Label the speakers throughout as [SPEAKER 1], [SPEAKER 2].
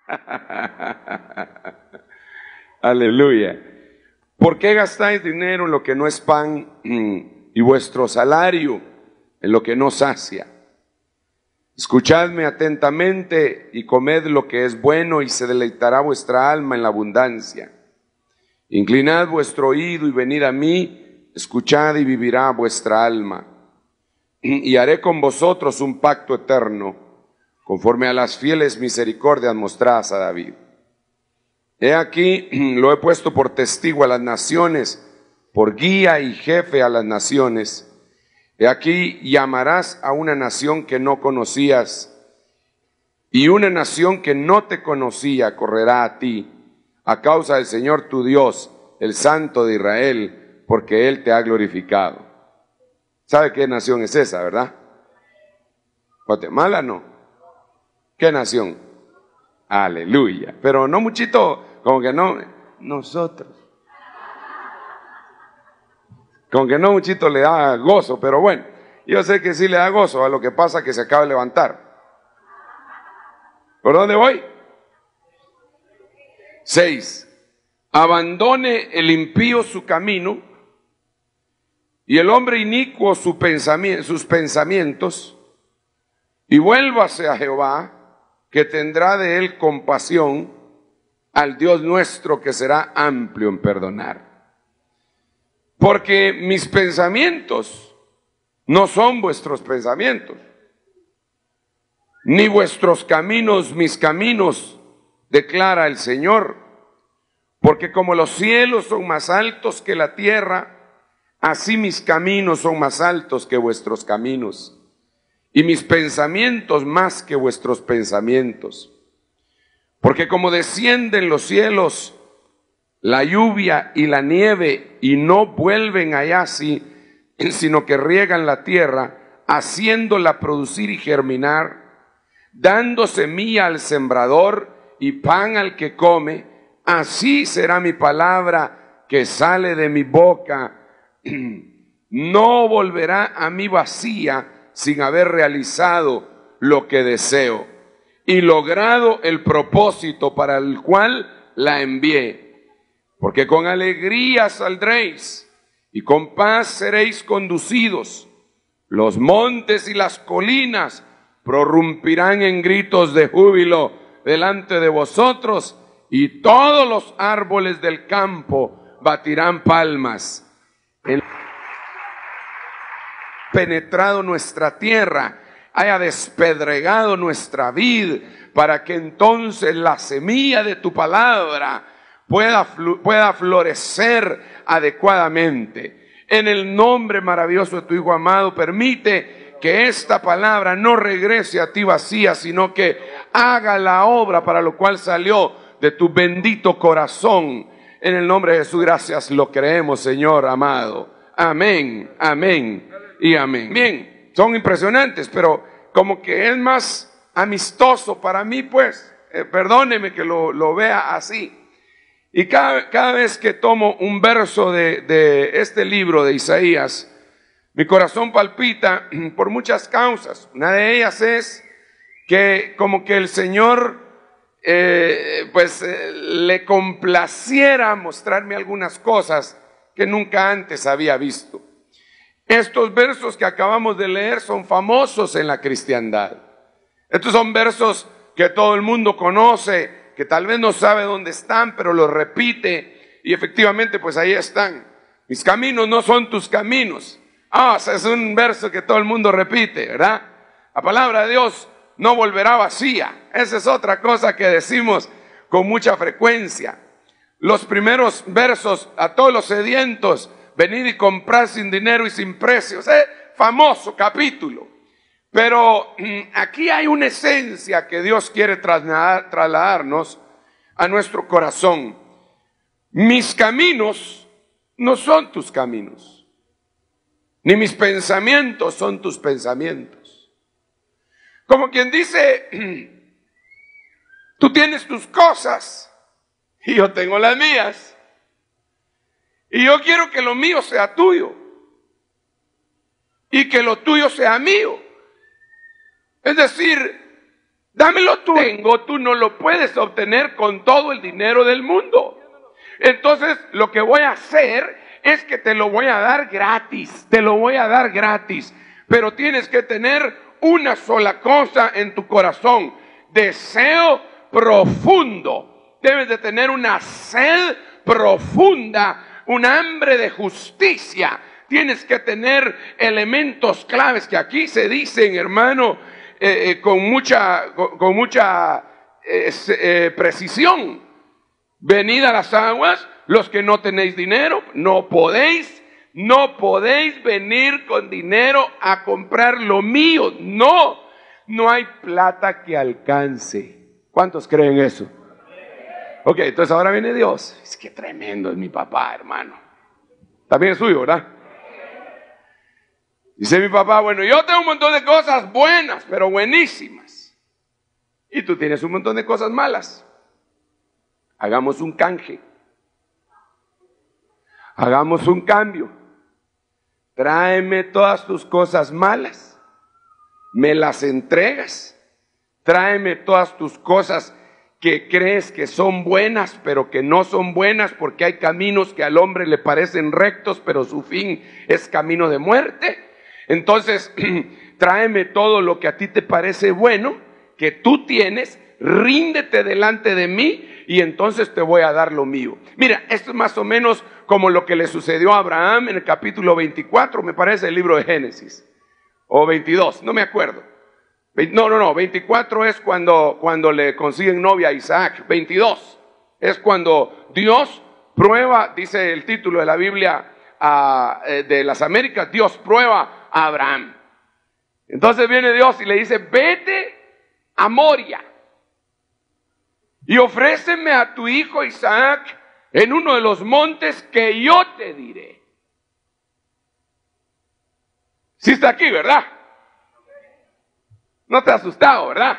[SPEAKER 1] Aleluya. ¿Por qué gastáis dinero en lo que no es pan y vuestro salario en lo que no sacia? Escuchadme atentamente y comed lo que es bueno, y se deleitará vuestra alma en la abundancia. Inclinad vuestro oído y venid a mí, escuchad y vivirá vuestra alma. Y haré con vosotros un pacto eterno, conforme a las fieles misericordias mostradas a David. He aquí, lo he puesto por testigo a las naciones, por guía y jefe a las naciones. He aquí, llamarás a una nación que no conocías, y una nación que no te conocía correrá a ti, a causa del Señor tu Dios, el Santo de Israel, porque Él te ha glorificado. ¿Sabe qué nación es esa, verdad? Guatemala, ¿no? ¿Qué nación? Aleluya. Pero no muchito, como que no, nosotros. Como que no muchito le da gozo, pero bueno, yo sé que sí le da gozo, a lo que pasa que se acaba de levantar. ¿Por dónde voy? 6. Abandone el impío su camino y el hombre inicuo sus pensamientos, y vuélvase a Jehová, que tendrá de él compasión, al Dios nuestro, que será amplio en perdonar. Porque mis pensamientos no son vuestros pensamientos, ni vuestros caminos mis caminos, declara el Señor. Porque como los cielos son más altos que la tierra, así mis caminos son más altos que vuestros caminos, y mis pensamientos más que vuestros pensamientos. Porque como descienden los cielos, la lluvia y la nieve, y no vuelven allá sino que riegan la tierra, haciéndola producir y germinar, dando semilla al sembrador y pan al que come, así será mi palabra que sale de mi boca. No volverá a mí vacía, sin haber realizado lo que deseo y logrado el propósito para el cual la envié. Porque con alegría saldréis y con paz seréis conducidos. Los montes y las colinas prorrumpirán en gritos de júbilo delante de vosotros, y todos los árboles del campo batirán palmas. Penetrado nuestra tierra, haya despedregado nuestra vid, para que entonces la semilla de tu palabra pueda florecer adecuadamente. En el nombre maravilloso de tu Hijo amado, permite que esta palabra no regrese a ti vacía, sino que haga la obra para lo cual salió de tu bendito corazón. En el nombre de Jesús, gracias, lo creemos, Señor amado. Amén, amén y amén. Bien, son impresionantes, pero como que es más amistoso para mí, pues, perdóneme que lo vea así. Y cada vez que tomo un verso de este libro de Isaías, mi corazón palpita por muchas causas. Una de ellas es que como que el Señor le complaciera mostrarme algunas cosas que nunca antes había visto. Estos versos que acabamos de leer son famosos en la cristiandad. Estos son versos que todo el mundo conoce, que tal vez no sabe dónde están, pero los repite, y efectivamente pues ahí están. Mis caminos no son tus caminos. Ese es un verso que todo el mundo repite, ¿verdad? La palabra de Dios no volverá vacía. Esa es otra cosa que decimos con mucha frecuencia. Los primeros versos, a todos los sedientos, venid y comprad sin dinero y sin precios. Famoso capítulo. Pero aquí hay una esencia que Dios quiere trasladarnos a nuestro corazón. Mis caminos no son tus caminos, ni mis pensamientos son tus pensamientos. Como quien dice, tú tienes tus cosas y yo tengo las mías. Y yo quiero que lo mío sea tuyo y que lo tuyo sea mío. Es decir, Dámelo tú. Tú no lo puedes obtener con todo el dinero del mundo. Entonces, lo que voy a hacer es que te lo voy a dar gratis. Te lo voy a dar gratis. Pero tienes que tener una sola cosa en tu corazón: deseo profundo. Debes de tener una sed profunda, un hambre de justicia. Tienes que tener elementos claves que aquí se dicen, hermano, con mucha precisión. Venid a las aguas, los que no tenéis dinero, no podéis venir con dinero a comprar lo mío. No hay plata que alcance. ¿Cuántos creen eso? Ok, entonces ahora viene Dios. Es que tremendo es mi papá, hermano. También es suyo, ¿verdad? Dice mi papá: bueno, yo tengo un montón de cosas buenas, pero buenísimas. Y tú tienes un montón de cosas malas. Hagamos un canje. Hagamos un cambio. Tráeme todas tus cosas malas. Me las entregas. Tráeme todas tus cosas que crees que son buenas, pero que no son buenas, porque hay caminos que al hombre le parecen rectos, pero su fin es camino de muerte. Entonces, tráeme todo lo que a ti te parece bueno, que tú tienes, ríndete delante de mí y entonces te voy a dar lo mío. Mira, esto es más o menos como lo que le sucedió a Abraham en el capítulo 24, me parece, el libro de Génesis, o 22, no me acuerdo. 24 es cuando le consiguen novia a Isaac. 22 es cuando Dios prueba, dice el título de la Biblia de las Américas, Dios prueba a Abraham. Entonces viene Dios y le dice: vete a Moria y ofréceme a tu hijo Isaac en uno de los montes que yo te diré. Sí está aquí, ¿verdad? No te has asustado, ¿verdad?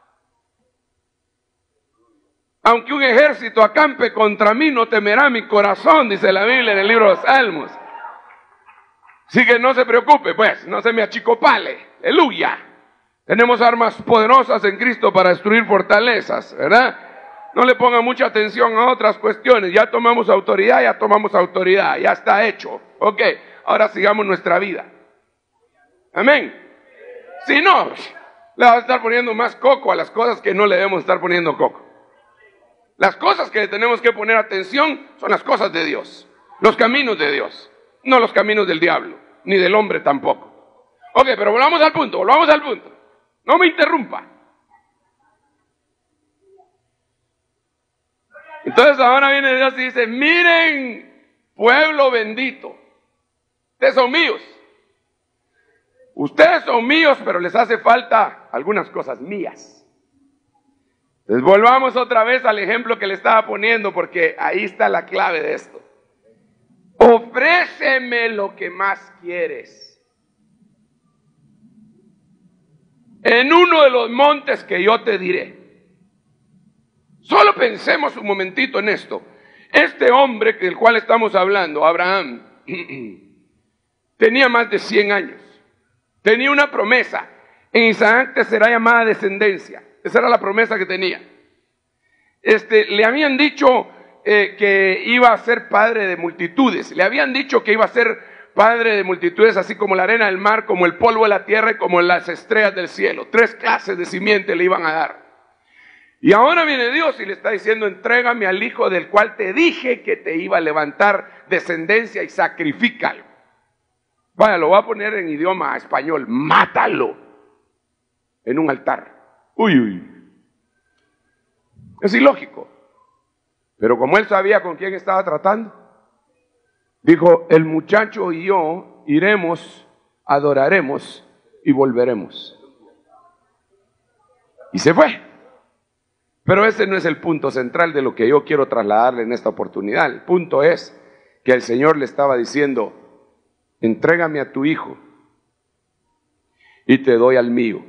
[SPEAKER 1] Aunque un ejército acampe contra mí, no temerá mi corazón, dice la Biblia en el libro de los Salmos. Así que no se preocupe, pues, no se me achicopale. Aleluya. Tenemos armas poderosas en Cristo para destruir fortalezas, ¿verdad? No le ponga mucha atención a otras cuestiones. Ya tomamos autoridad, ya está hecho. Ok, ahora sigamos nuestra vida. Amén. Si no, le vas a estar poniendo más coco a las cosas que no le debemos estar poniendo coco. Las cosas que tenemos que poner atención son las cosas de Dios, los caminos de Dios, no los caminos del diablo, ni del hombre tampoco. Ok, pero volvamos al punto. No me interrumpa. Entonces ahora viene Dios y dice: miren, pueblo bendito, ustedes son míos. Ustedes son míos, pero les hace falta algunas cosas mías. Entonces volvamos otra vez al ejemplo que le estaba poniendo, porque ahí está la clave de esto. Ofréceme lo que más quieres en uno de los montes que yo te diré. Solo pensemos un momentito en esto. Este hombre del cual estamos hablando, Abraham, tenía más de 100 años. Tenía una promesa: en Isaac te será llamada descendencia. Esa era la promesa que tenía. Le habían dicho que iba a ser padre de multitudes. Le habían dicho que iba a ser padre de multitudes, así como la arena del mar, como el polvo de la tierra y como las estrellas del cielo. 3 clases de simiente le iban a dar. Y ahora viene Dios y le está diciendo: entrégame al hijo del cual te dije que te iba a levantar descendencia y sacrifícalo. Vaya, lo voy a poner en idioma español: mátalo en un altar. Uy. Es ilógico. Pero como él sabía con quién estaba tratando, dijo: el muchacho y yo iremos, adoraremos y volveremos. Y se fue. Pero ese no es el punto central de lo que yo quiero trasladarle en esta oportunidad. El punto es que el Señor le estaba diciendo: entrégame a tu hijo y te doy al mío.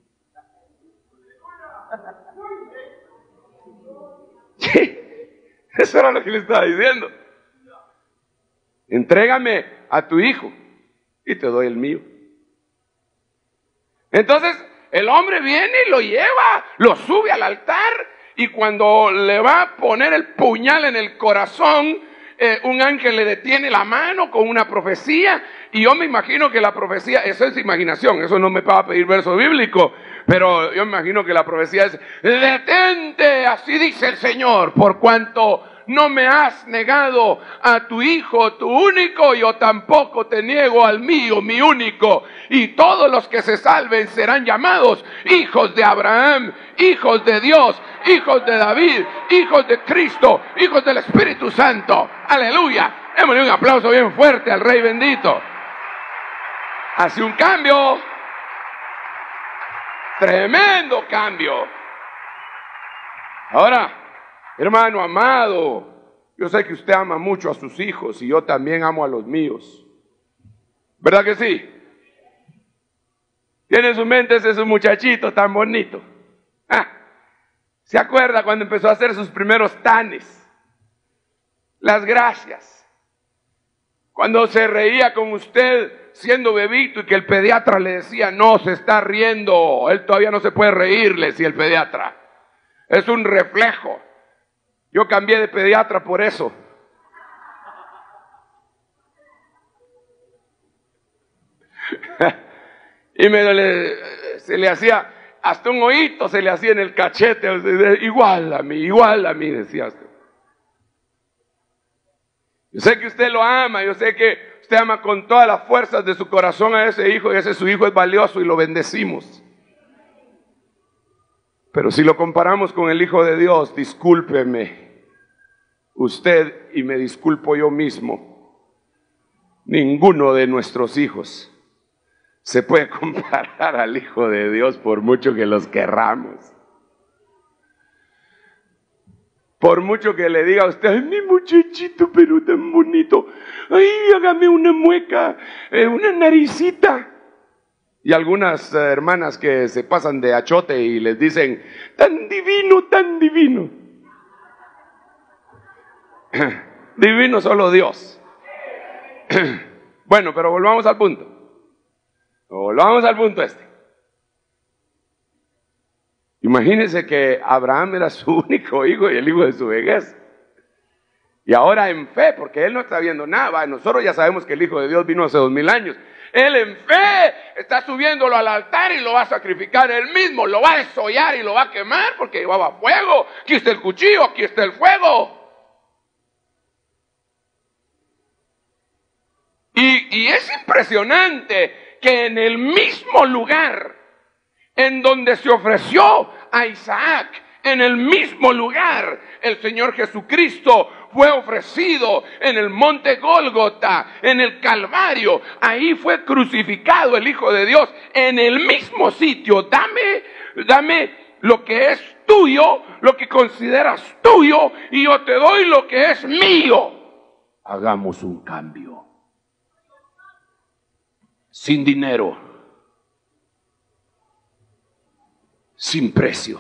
[SPEAKER 1] Sí, eso era lo que le estaba diciendo. Entrégame a tu hijo y te doy el mío. Entonces, El hombre viene y lo lleva, lo sube al altar, y cuando le va a poner el puñal en el corazón, un ángel le detiene la mano con una profecía, y yo me imagino que la profecía, eso es imaginación, eso no me va a pedir verso bíblico, pero yo me imagino que la profecía es: detente, así dice el Señor, por cuanto no me has negado a tu hijo, tu único, yo tampoco te niego al mío, mi único. Y todos los que se salven serán llamados hijos de Abraham, hijos de Dios, hijos de David, hijos de Cristo, hijos del Espíritu Santo. Aleluya. Démosle un aplauso bien fuerte al Rey bendito. Hace un cambio. Tremendo cambio. Ahora, hermano amado, yo sé que usted ama mucho a sus hijos y yo también amo a los míos. ¿Verdad que sí? Tiene en su mente ese muchachito tan bonito. ¿Se acuerda cuando empezó a hacer sus primeros tanes? Las gracias. Cuando se reía con usted siendo bebito y que el pediatra le decía: no, se está riendo, él todavía no se puede reír, le decía el pediatra. Es un reflejo. Yo cambié de pediatra por eso. Y se le hacía, hasta un oído se le hacía en el cachete. Igual a mí, decía usted. Yo sé que usted lo ama, yo sé que usted ama con todas las fuerzas de su corazón a ese hijo, y ese su hijo es valioso y lo bendecimos. Pero si lo comparamos con el Hijo de Dios, discúlpeme usted y me disculpo yo mismo, ninguno de nuestros hijos se puede comparar al Hijo de Dios por mucho que los querramos. Por mucho que le diga a usted: ay, mi muchachito, pero tan bonito, ay, hágame una mueca, una naricita. Y algunas hermanas que se pasan de achote y les dicen: tan divino, tan divino. Divino solo Dios. Bueno, pero volvamos al punto. Volvamos al punto este. Imagínense que Abraham era su único hijo y el hijo de su vejez. Y ahora en fe, porque él no está viendo nada. Nosotros ya sabemos que el Hijo de Dios vino hace 2000 años. Él en fe está subiéndolo al altar y lo va a sacrificar él mismo. Lo va a desollar y lo va a quemar porque llevaba fuego. Aquí está el cuchillo, aquí está el fuego. Y es impresionante que en el mismo lugar en donde se ofreció a Isaac, en el mismo lugar el Señor Jesucristo fue ofrecido en el monte Gólgota, en el Calvario. Ahí fue crucificado el Hijo de Dios, en el mismo sitio. Dame lo que es tuyo, lo que consideras tuyo, y yo te doy lo que es mío. Hagamos un cambio. Sin dinero, sin precio,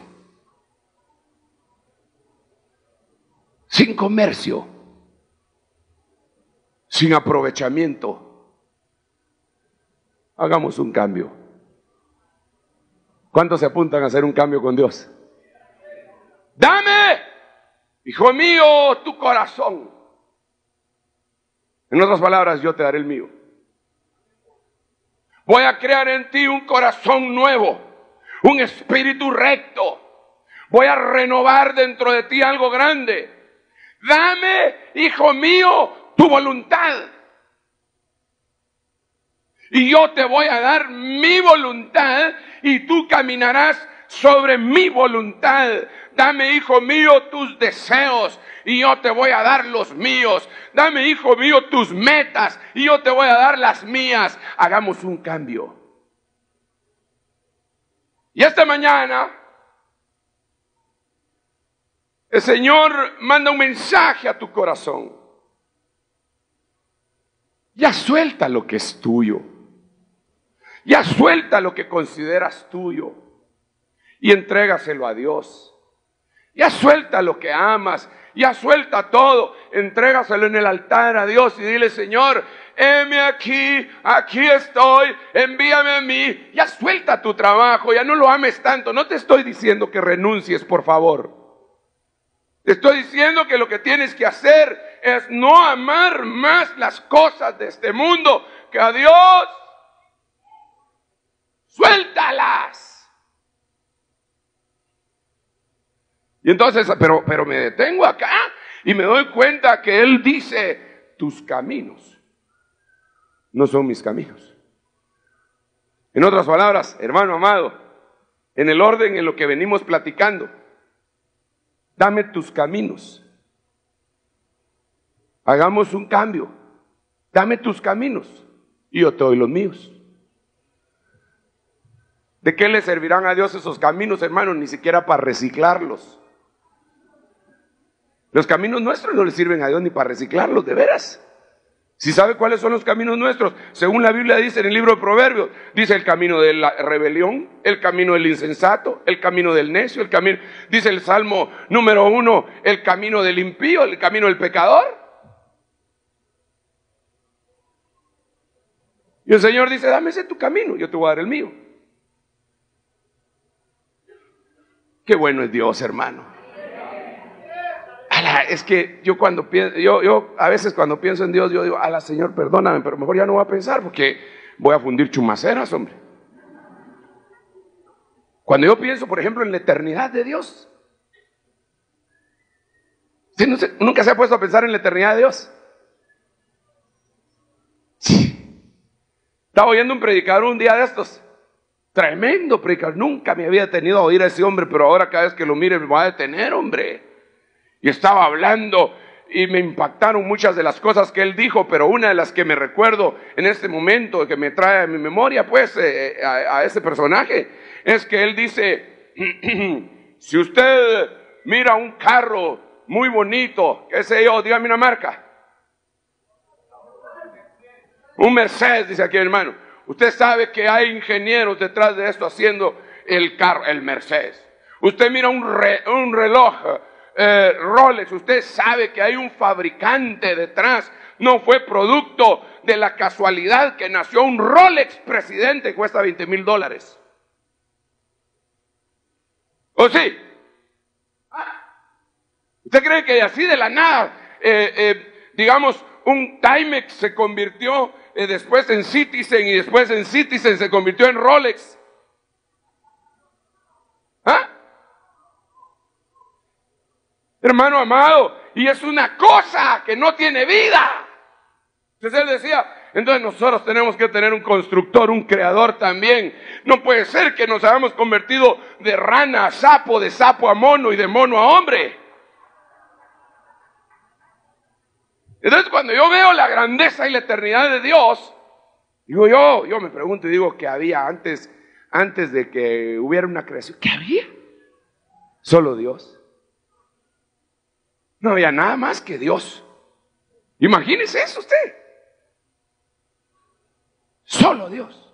[SPEAKER 1] sin comercio, sin aprovechamiento. Hagamos un cambio. ¿Cuántos se apuntan a hacer un cambio con Dios? Dame, hijo mío, tu corazón. En otras palabras, yo te daré el mío. Voy a crear en ti un corazón nuevo, un espíritu recto. Voy a renovar dentro de ti algo grande. Dame, hijo mío, tu voluntad. Y yo te voy a dar mi voluntad y tú caminarás sobre mi voluntad. Dame, hijo mío, tus deseos y yo te voy a dar los míos. Dame, hijo mío, tus metas y yo te voy a dar las mías. Hagamos un cambio. Y esta mañana el Señor manda un mensaje a tu corazón. Ya suelta lo que es tuyo. Ya suelta lo que consideras tuyo y entrégaselo a Dios. Ya suelta lo que amas Ya suelta todo, entrégaselo en el altar a Dios y dile: Señor, heme aquí, aquí estoy, envíame a mí. Ya suelta tu trabajo, ya no lo ames tanto. No te estoy diciendo que renuncies, por favor. Te estoy diciendo que lo que tienes que hacer es no amar más las cosas de este mundo que a Dios. Suéltalas. Y entonces, pero me detengo acá y me doy cuenta que Él dice: tus caminos no son mis caminos. En otras palabras, hermano amado, en el orden en lo que venimos platicando, dame tus caminos. Hagamos un cambio. Dame tus caminos y yo te doy los míos. ¿De qué le servirán a Dios esos caminos, hermanos? Ni siquiera para reciclarlos. Los caminos nuestros no le sirven a Dios ni para reciclarlos, de veras. Si sabe cuáles son los caminos nuestros, según la Biblia dice en el libro de Proverbios, dice el camino de la rebelión, el camino del insensato, el camino del necio, el camino, dice el Salmo número 1, el camino del impío, el camino del pecador. Y el Señor dice: dame ese tu camino, yo te voy a dar el mío. Qué bueno es Dios, hermano. Es que yo cuando pienso, yo a veces cuando pienso en Dios, yo digo: ala, Señor, perdóname, pero mejor ya no voy a pensar porque voy a fundir chumaceras, hombre. Cuando yo pienso, por ejemplo, en la eternidad de Dios, ¿sí? ¿Nunca se ha puesto a pensar en la eternidad de Dios? Sí. Estaba oyendo un predicador un día de estos, tremendo predicador, nunca me había detenido a oír a ese hombre, pero ahora cada vez que lo mire me va a detener, hombre. Y estaba hablando y me impactaron muchas de las cosas que él dijo, pero una de las que me recuerdo en este momento, que me trae a mi memoria pues a ese personaje, es que él dice: si usted mira un carro muy bonito, qué sé yo, dígame una marca. Un Mercedes, dice aquí el hermano. Usted sabe que hay ingenieros detrás de esto haciendo el carro, el Mercedes. Usted mira un reloj Rolex, usted sabe que hay un fabricante detrás. No fue producto de la casualidad que nació un Rolex presidente que cuesta $20,000. ¿O sí? ¿Usted cree que así de la nada, digamos, un Timex se convirtió después en Citizen y después en Citizen se convirtió en Rolex? ¿Ah? Hermano amado, y es una cosa que no tiene vida. Entonces él decía: entonces nosotros tenemos que tener un constructor, un creador también. No puede ser que nos hayamos convertido de rana a sapo, de sapo a mono y de mono a hombre. Entonces cuando yo veo la grandeza y la eternidad de Dios, digo yo me pregunto y digo: ¿qué había antes de que hubiera una creación? ¿Qué había? Solo Dios. No había nada más que Dios. Imagínese eso usted. Solo Dios.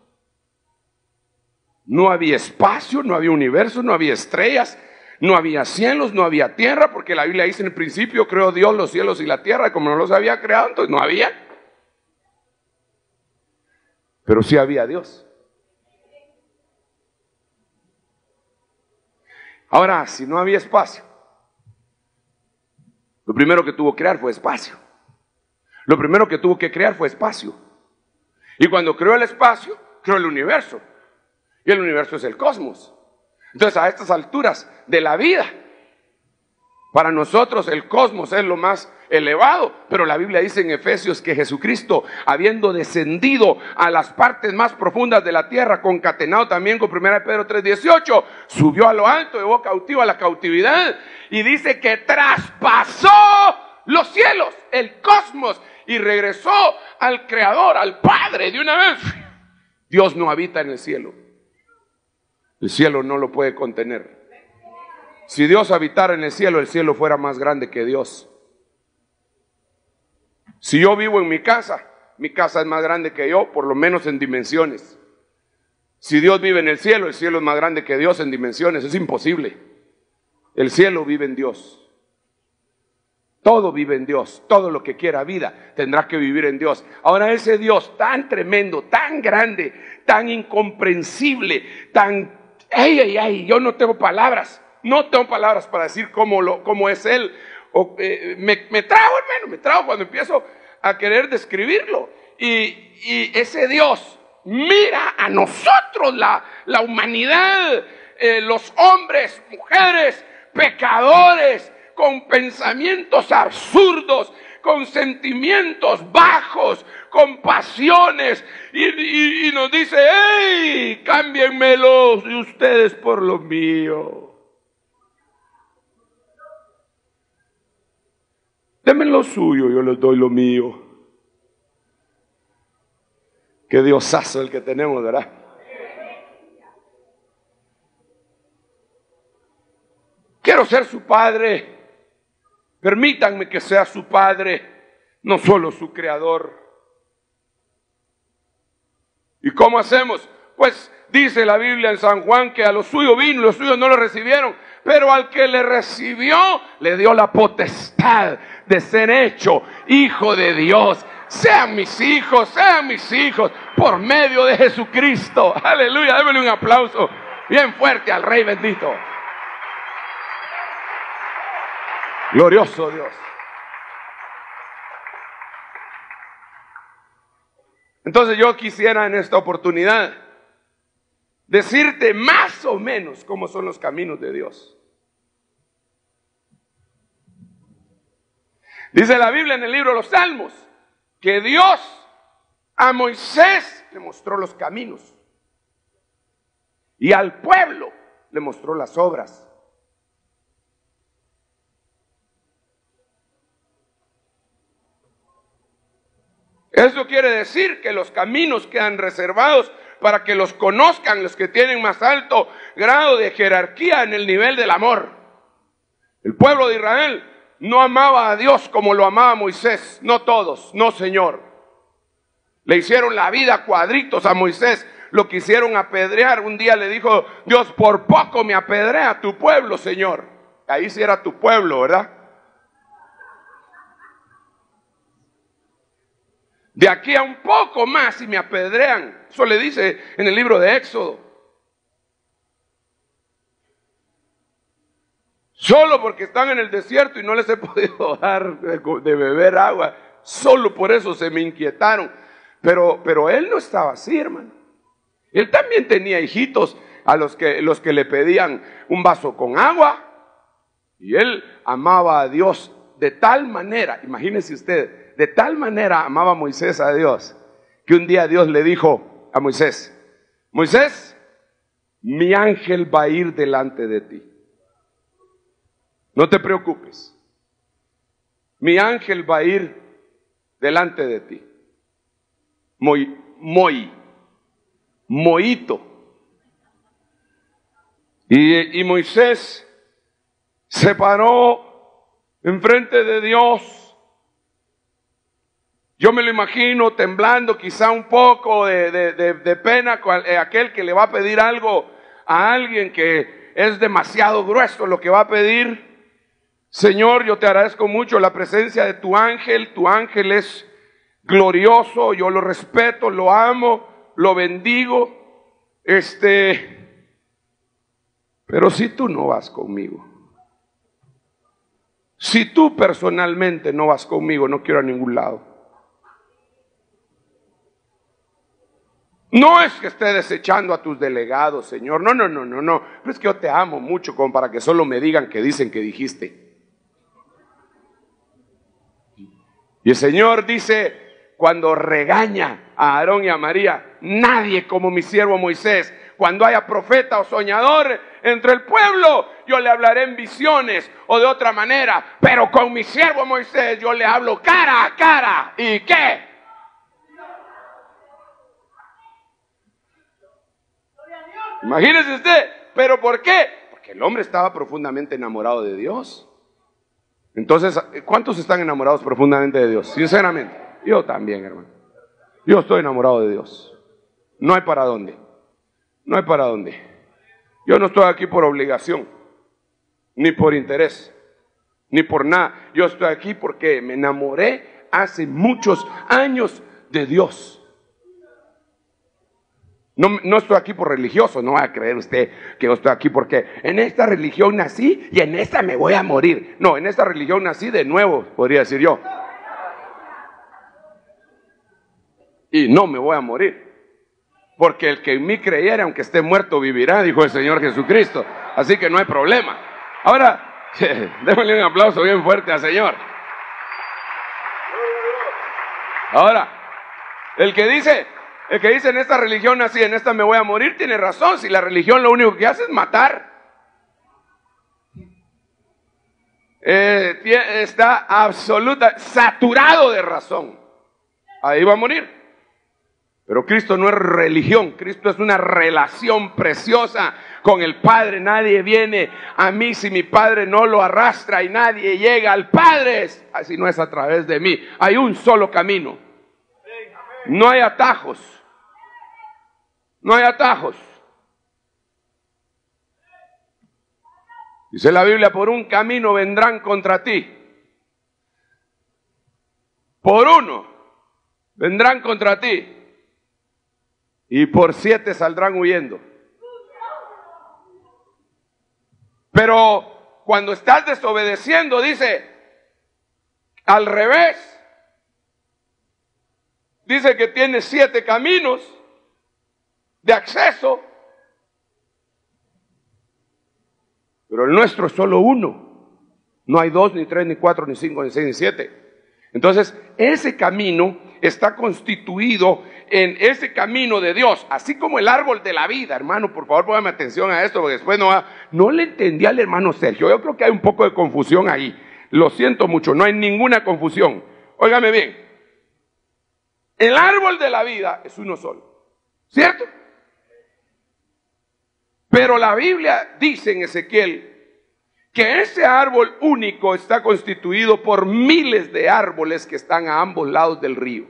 [SPEAKER 1] No había espacio, no había universo, no había estrellas, no había cielos, no había tierra, porque la Biblia dice: en el principio creó Dios los cielos y la tierra, y como no los había creado, entonces no había. Pero sí había Dios. Ahora, si no había espacio, lo primero que tuvo que crear fue espacio. Lo primero que tuvo que crear fue espacio. Y cuando creó el espacio, creó el universo. Y el universo es el cosmos. Entonces, a estas alturas de la vida, para nosotros el cosmos es lo más elevado, pero la Biblia dice en Efesios que Jesucristo, habiendo descendido a las partes más profundas de la tierra, concatenado también con 1 Pedro 3:18, subió a lo alto, llevó cautivo a la cautividad, y dice que traspasó los cielos, el cosmos, y regresó al Creador, al Padre de una vez. Dios no habita en el cielo. El cielo no lo puede contener. Si Dios habitara en el cielo fuera más grande que Dios. Si yo vivo en mi casa es más grande que yo, por lo menos en dimensiones. Si Dios vive en el cielo es más grande que Dios en dimensiones. Es imposible. El cielo vive en Dios. Todo vive en Dios. Todo lo que quiera vida tendrá que vivir en Dios. Ahora ese Dios tan tremendo, tan grande, tan incomprensible, tan... yo no tengo palabras. No tengo palabras para decir cómo es Él. Me trago, hermano, me trago cuando empiezo a querer describirlo. Y ese Dios mira a nosotros, la humanidad, los hombres, mujeres, pecadores, con pensamientos absurdos, con sentimientos bajos, con pasiones, y nos dice: ¡hey! Cámbienmelos de ustedes por lo mío. Denme lo suyo, yo les doy lo mío. Qué Diosazo el que tenemos, ¿verdad? Quiero ser su padre. Permítanme que sea su padre, no solo su creador. ¿Y cómo hacemos? Pues dice la Biblia en San Juan que a los suyos vino y los suyos no lo recibieron, pero al que le recibió le dio la potestad de ser hecho hijo de Dios. Sean mis hijos por medio de Jesucristo. Aleluya, démosle un aplauso bien fuerte al Rey bendito. Glorioso Dios. Entonces yo quisiera en esta oportunidad decirte más o menos cómo son los caminos de Dios. Dice la Biblia en el libro de los Salmos que Dios a Moisés le mostró los caminos y al pueblo le mostró las obras. Eso quiere decir que los caminos quedan reservados para que los conozcan los que tienen más alto grado de jerarquía en el nivel del amor. El pueblo de Israel no amaba a Dios como lo amaba Moisés. No todos, no Señor. Le hicieron la vida a cuadritos a Moisés, lo quisieron apedrear. Un día le dijo Dios: por poco me apedrea tu pueblo, Señor. Ahí sí era tu pueblo, ¿verdad? De aquí a un poco más y me apedrean. Eso le dice en el libro de Éxodo. Solo porque están en el desierto y no les he podido dar de beber agua. Solo por eso se me inquietaron. Pero él no estaba así, hermano. Él también tenía hijitos a los que le pedían un vaso con agua. Y él amaba a Dios de tal manera, imagínense usted, de tal manera amaba Moisés a Dios, que un día Dios le dijo a Moisés: Moisés, mi ángel va a ir delante de ti. No te preocupes. Mi ángel va a ir delante de ti. Moito. Y Moisés se paró enfrente de Dios. Yo me lo imagino temblando, quizá un poco de pena, aquel que le va a pedir algo a alguien que es demasiado grueso lo que va a pedir. Señor, yo te agradezco mucho la presencia de tu ángel. Tu ángel es glorioso, yo lo respeto, lo amo, lo bendigo. Pero si tú no vas conmigo, si tú personalmente no vas conmigo, no quiero a ningún lado. No es que esté desechando a tus delegados, Señor. No. Pero es que yo te amo mucho como para que solo me digan que dicen que dijiste. Y el Señor dice, cuando regaña a Aarón y a María: nadie como mi siervo Moisés. Cuando haya profeta o soñador entre el pueblo, yo le hablaré en visiones o de otra manera. Pero con mi siervo Moisés yo le hablo cara a cara. ¿Y qué? Imagínese usted, ¿pero por qué? Porque el hombre estaba profundamente enamorado de Dios. Entonces, ¿cuántos están enamorados profundamente de Dios? Sinceramente, yo también, hermano. Yo estoy enamorado de Dios. No hay para dónde. No hay para dónde. Yo no estoy aquí por obligación, ni por interés. ni por nada. Yo estoy aquí porque me enamoré hace muchos años de Dios. No estoy aquí por religioso, no va a creer usted que yo estoy aquí porque en esta religión nací y en esta me voy a morir. No, en esta religión nací de nuevo, podría decir yo. Y no me voy a morir. Porque el que en mí creyera, aunque esté muerto, vivirá, dijo el Señor Jesucristo. Así que no hay problema. Ahora, démosle un aplauso bien fuerte al Señor. Ahora, el que dice en esta religión nací, en esta me voy a morir, tiene razón. Si la religión lo único que hace es matar. Está saturado de razón. Ahí va a morir. Pero Cristo no es religión, Cristo es una relación preciosa con el Padre. Nadie viene a mí si mi Padre no lo arrastra, y nadie llega al Padre si no es a través de mí. Hay un solo camino. No hay atajos. No hay atajos. Dice la Biblia, por un camino vendrán contra ti. Por uno vendrán contra ti. Y por 7 saldrán huyendo. Pero cuando estás desobedeciendo, dice, al revés. Dice que tiene 7 caminos de acceso. Pero el nuestro es solo uno. No hay 2, ni 3, ni 4, ni 5, ni 6, ni 7. Entonces, ese camino está constituido en ese camino de Dios, así como el árbol de la vida. Hermano, por favor, póngame atención a esto, porque después no le entendí al hermano Sergio. Yo creo que hay un poco de confusión ahí. Lo siento mucho, no hay ninguna confusión. Óigame bien. El árbol de la vida es uno solo, ¿cierto? Pero la Biblia dice en Ezequiel que ese árbol único está constituido por miles de árboles que están a ambos lados del río.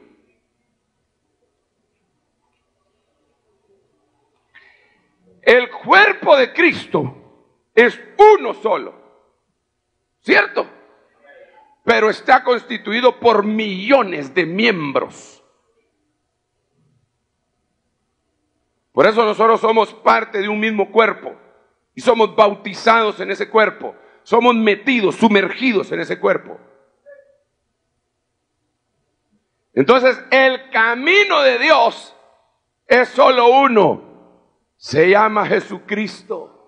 [SPEAKER 1] El cuerpo de Cristo es uno solo, ¿cierto? Pero está constituido por millones de miembros. Por eso nosotros somos parte de un mismo cuerpo. Y somos bautizados en ese cuerpo. Somos metidos, sumergidos en ese cuerpo. Entonces, el camino de Dios es solo uno. Se llama Jesucristo.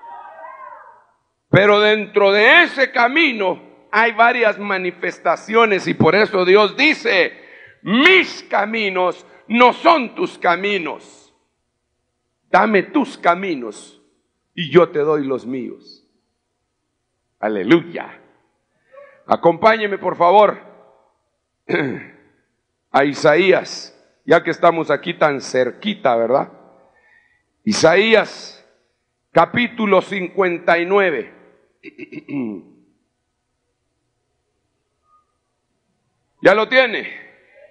[SPEAKER 1] Pero dentro de ese camino hay varias manifestaciones. Y por eso Dios dice, mis caminos no son tus caminos. Dame tus caminos y yo te doy los míos. Aleluya. Acompáñeme, por favor, a Isaías, ya que estamos aquí tan cerquita, ¿verdad? Isaías, capítulo 59. ¿Ya lo tiene?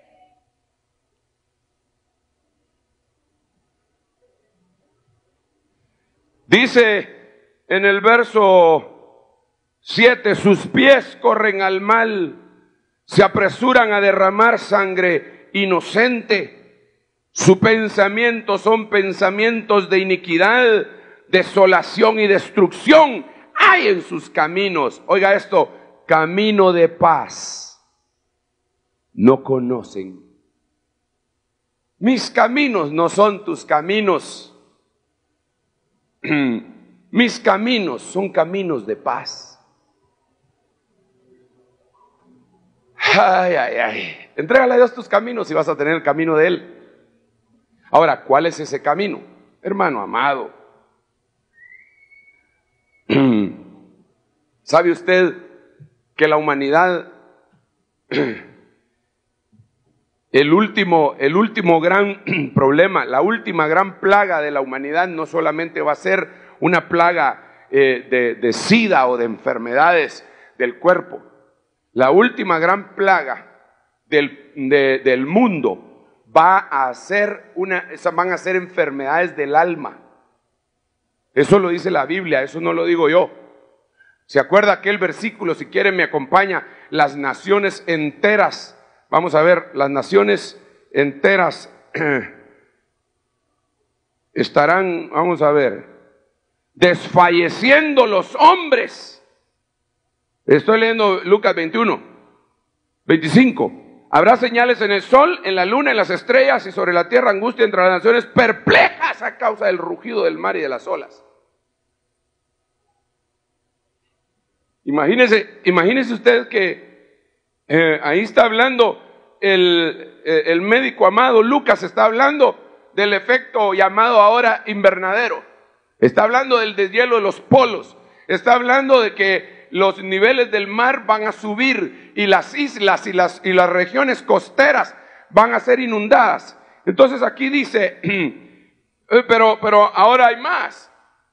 [SPEAKER 1] Dice en el verso 7, sus pies corren al mal, se apresuran a derramar sangre inocente. Su pensamiento son pensamientos de iniquidad, desolación y destrucción. Hay en sus caminos, oiga esto, camino de paz. No conocen. Mis caminos no son tus caminos. Mis caminos son caminos de paz. Ay, ay, ay. Entrégale a Dios tus caminos y vas a tener el camino de Él. Ahora, ¿cuál es ese camino? Hermano amado, ¿sabe usted que la humanidad, el último gran problema, la última gran plaga de la humanidad no solamente va a ser una plaga de sida o de enfermedades del cuerpo? La última gran plaga del mundo van a ser enfermedades del alma. Eso lo dice la Biblia, eso no lo digo yo. ¿Se acuerda aquel versículo? Si quieren me acompaña. Las naciones enteras. Vamos a ver, las naciones enteras estarán, vamos a ver, desfalleciendo los hombres. Estoy leyendo Lucas 21, 25. Habrá señales en el sol, en la luna, en las estrellas y sobre la tierra angustia entre las naciones perplejas a causa del rugido del mar y de las olas. Imagínese usted que ahí está hablando el médico amado Lucas, está hablando del efecto llamado ahora invernadero, está hablando del deshielo de los polos, está hablando de que los niveles del mar van a subir y las islas y las regiones costeras van a ser inundadas. Entonces aquí dice, pero ahora hay más.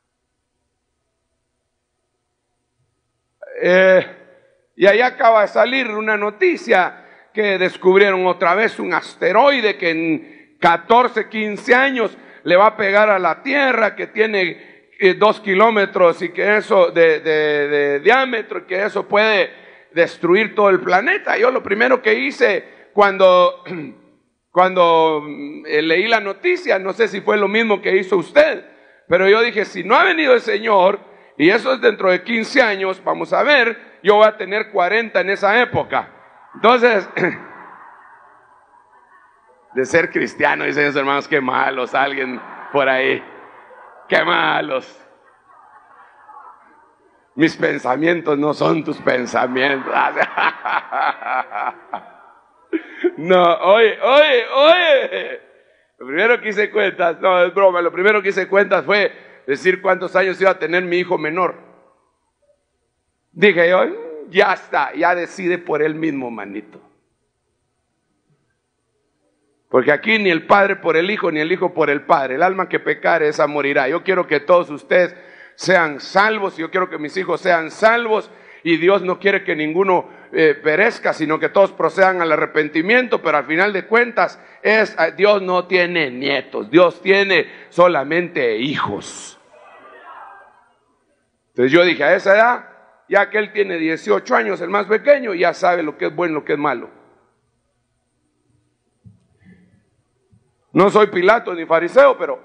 [SPEAKER 1] Y ahí acaba de salir una noticia que descubrieron otra vez un asteroide que en 14, 15 años le va a pegar a la Tierra, que tiene 2 kilómetros y que eso de diámetro, y que eso puede destruir todo el planeta. Yo lo primero que hice cuando leí la noticia, no sé si fue lo mismo que hizo usted, pero yo dije, si no ha venido el Señor, y eso es dentro de 15 años, vamos a ver, yo voy a tener 40 en esa época. Entonces, de ser cristiano, dicen los hermanos, qué malos, alguien por ahí, qué malos. Mis pensamientos no son tus pensamientos. No, oye. Lo primero que hice cuentas, no es broma, lo primero que hice cuentas fue decir cuántos años iba a tener mi hijo menor. Dije yo, ya está, ya decide por él mismo, manito. Porque aquí ni el padre por el hijo, ni el hijo por el padre. El alma que pecare, esa morirá. Yo quiero que todos ustedes sean salvos, yo quiero que mis hijos sean salvos, y Dios no quiere que ninguno perezca, sino que todos procedan al arrepentimiento, pero al final de cuentas Dios no tiene nietos, Dios tiene solamente hijos. Entonces yo dije, a esa edad, ya que él tiene 18 años, el más pequeño, ya sabe lo que es bueno y lo que es malo. No soy Pilato ni fariseo, pero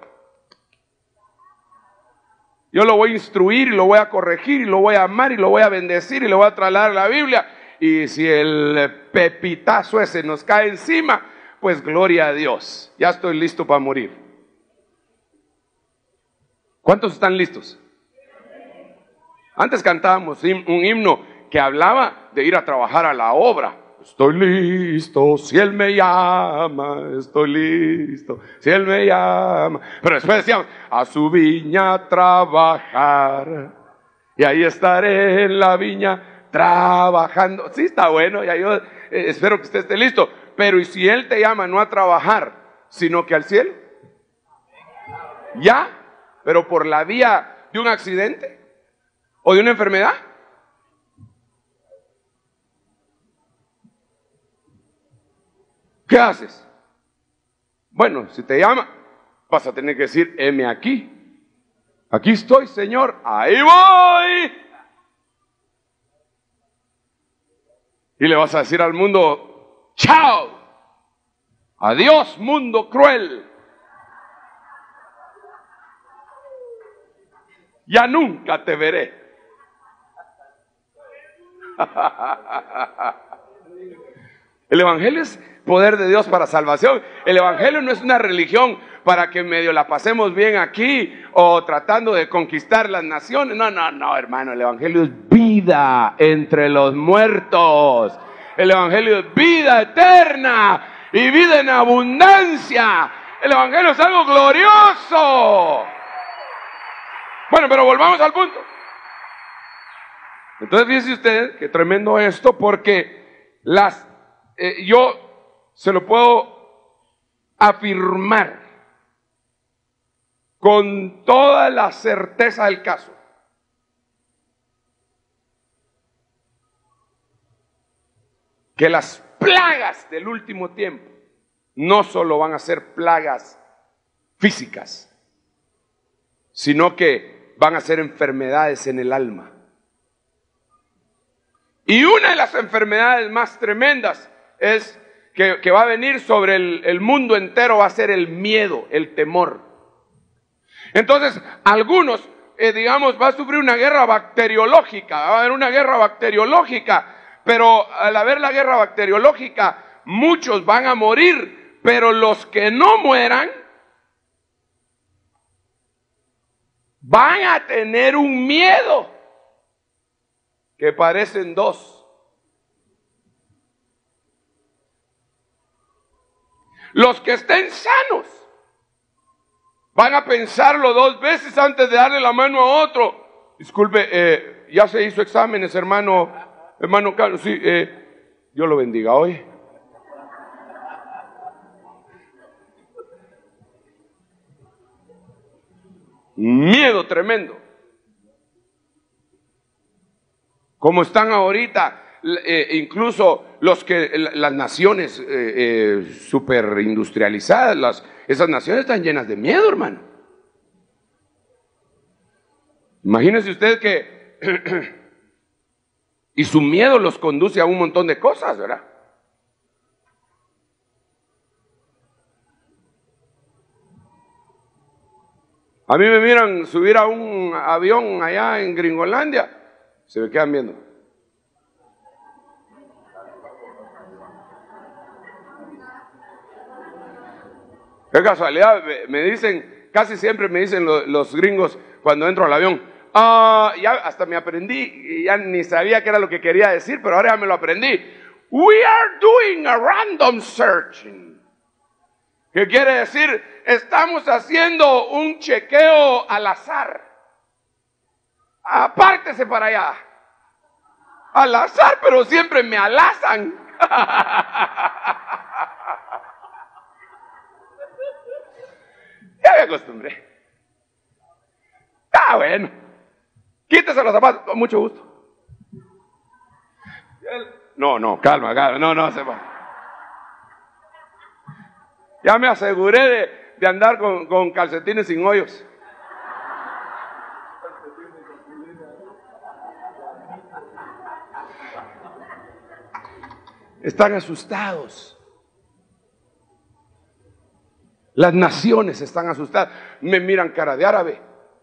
[SPEAKER 1] yo lo voy a instruir, y lo voy a corregir, y lo voy a amar, y lo voy a bendecir, y le voy a trasladar la Biblia. Y si el pepitazo ese nos cae encima, pues gloria a Dios. Ya estoy listo para morir. ¿Cuántos están listos? Antes cantábamos un himno que hablaba de ir a trabajar a la obra. Estoy listo, si Él me llama, estoy listo, si Él me llama. Pero después decíamos, a su viña a trabajar, y ahí estaré en la viña trabajando. Sí, está bueno, ya yo espero que usted esté listo. Pero ¿y si Él te llama no a trabajar, sino que al cielo? ¿Ya? ¿Pero por la vía de un accidente? ¿O de una enfermedad? ¿Qué haces? Bueno, si te llama, vas a tener que decir, heme aquí. Aquí estoy, Señor, ahí voy. Y le vas a decir al mundo, chao, adiós mundo cruel. Ya nunca te veré. El Evangelio es poder de Dios para salvación. El Evangelio no es una religión para que medio la pasemos bien aquí o tratando de conquistar las naciones. No, hermano, el Evangelio es vida entre los muertos. El Evangelio es vida eterna y vida en abundancia. El Evangelio es algo glorioso. Bueno, pero volvamos al punto. Entonces fíjese usted que tremendo esto, porque yo se lo puedo afirmar con toda la certeza del caso. Que las plagas del último tiempo no solo van a ser plagas físicas, sino que van a ser enfermedades en el alma. Y una de las enfermedades más tremendas es que va a venir sobre el mundo entero, va a ser el miedo, el temor. Entonces, algunos, digamos, va a sufrir una guerra bacteriológica, va a haber una guerra bacteriológica, pero al haber la guerra bacteriológica, muchos van a morir, pero los que no mueran, van a tener un miedo que parecen dos. Los que estén sanos van a pensarlo 2 veces antes de darle la mano a otro. Disculpe, ya se hizo exámenes, hermano Carlos. Sí, Dios lo bendiga hoy. Miedo tremendo. Como están ahorita, incluso las naciones super industrializadas, esas naciones están llenas de miedo, hermano. Imagínense usted que y su miedo los conduce a un montón de cosas, ¿verdad? A mí me miran subir a un avión allá en Gringolandia, se me quedan viendo. Qué casualidad, me dicen, casi siempre me dicen los gringos cuando entro al avión, ya hasta me aprendí, y ya ni sabía qué era lo que quería decir, pero ahora ya me lo aprendí. We are doing a random searching. ¿Qué quiere decir? Estamos haciendo un chequeo al azar. Apártese para allá. Al azar, pero siempre me alazan. Ya me acostumbré. Está bueno. Quítese los zapatos, con mucho gusto. No, calma, no se va. Ya me aseguré de andar con calcetines sin hoyos. Están asustados. Las naciones están asustadas. Me miran cara de árabe.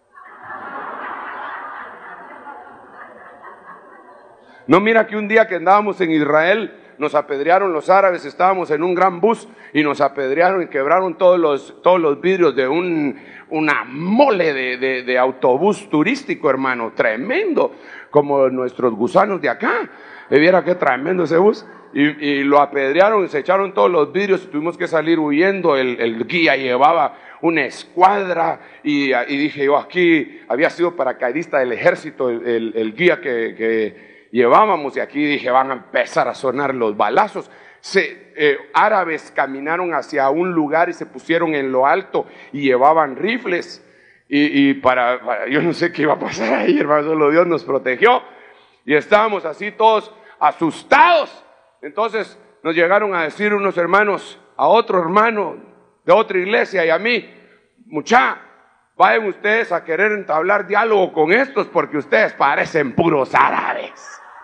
[SPEAKER 1] No mira que un día que andábamos en Israel, nos apedrearon los árabes, estábamos en un gran bus y nos apedrearon y quebraron todos los vidrios de una mole de autobús turístico, hermano, tremendo, como nuestros gusanos de acá. Viera qué tremendo ese bus. Y lo apedrearon y se echaron todos los vidrios y tuvimos que salir huyendo. El guía llevaba una escuadra y dije yo, aquí había sido paracaidista del ejército el guía que llevábamos, y aquí dije, van a empezar a sonar los balazos. Árabes caminaron hacia un lugar y se pusieron en lo alto y llevaban rifles y para yo no sé qué iba a pasar ahí, hermano, solo Dios nos protegió y estábamos así todos asustados. Entonces nos llegaron a decir unos hermanos a otro hermano de otra iglesia y a mí, vayan ustedes a querer entablar diálogo con estos porque ustedes parecen puros árabes.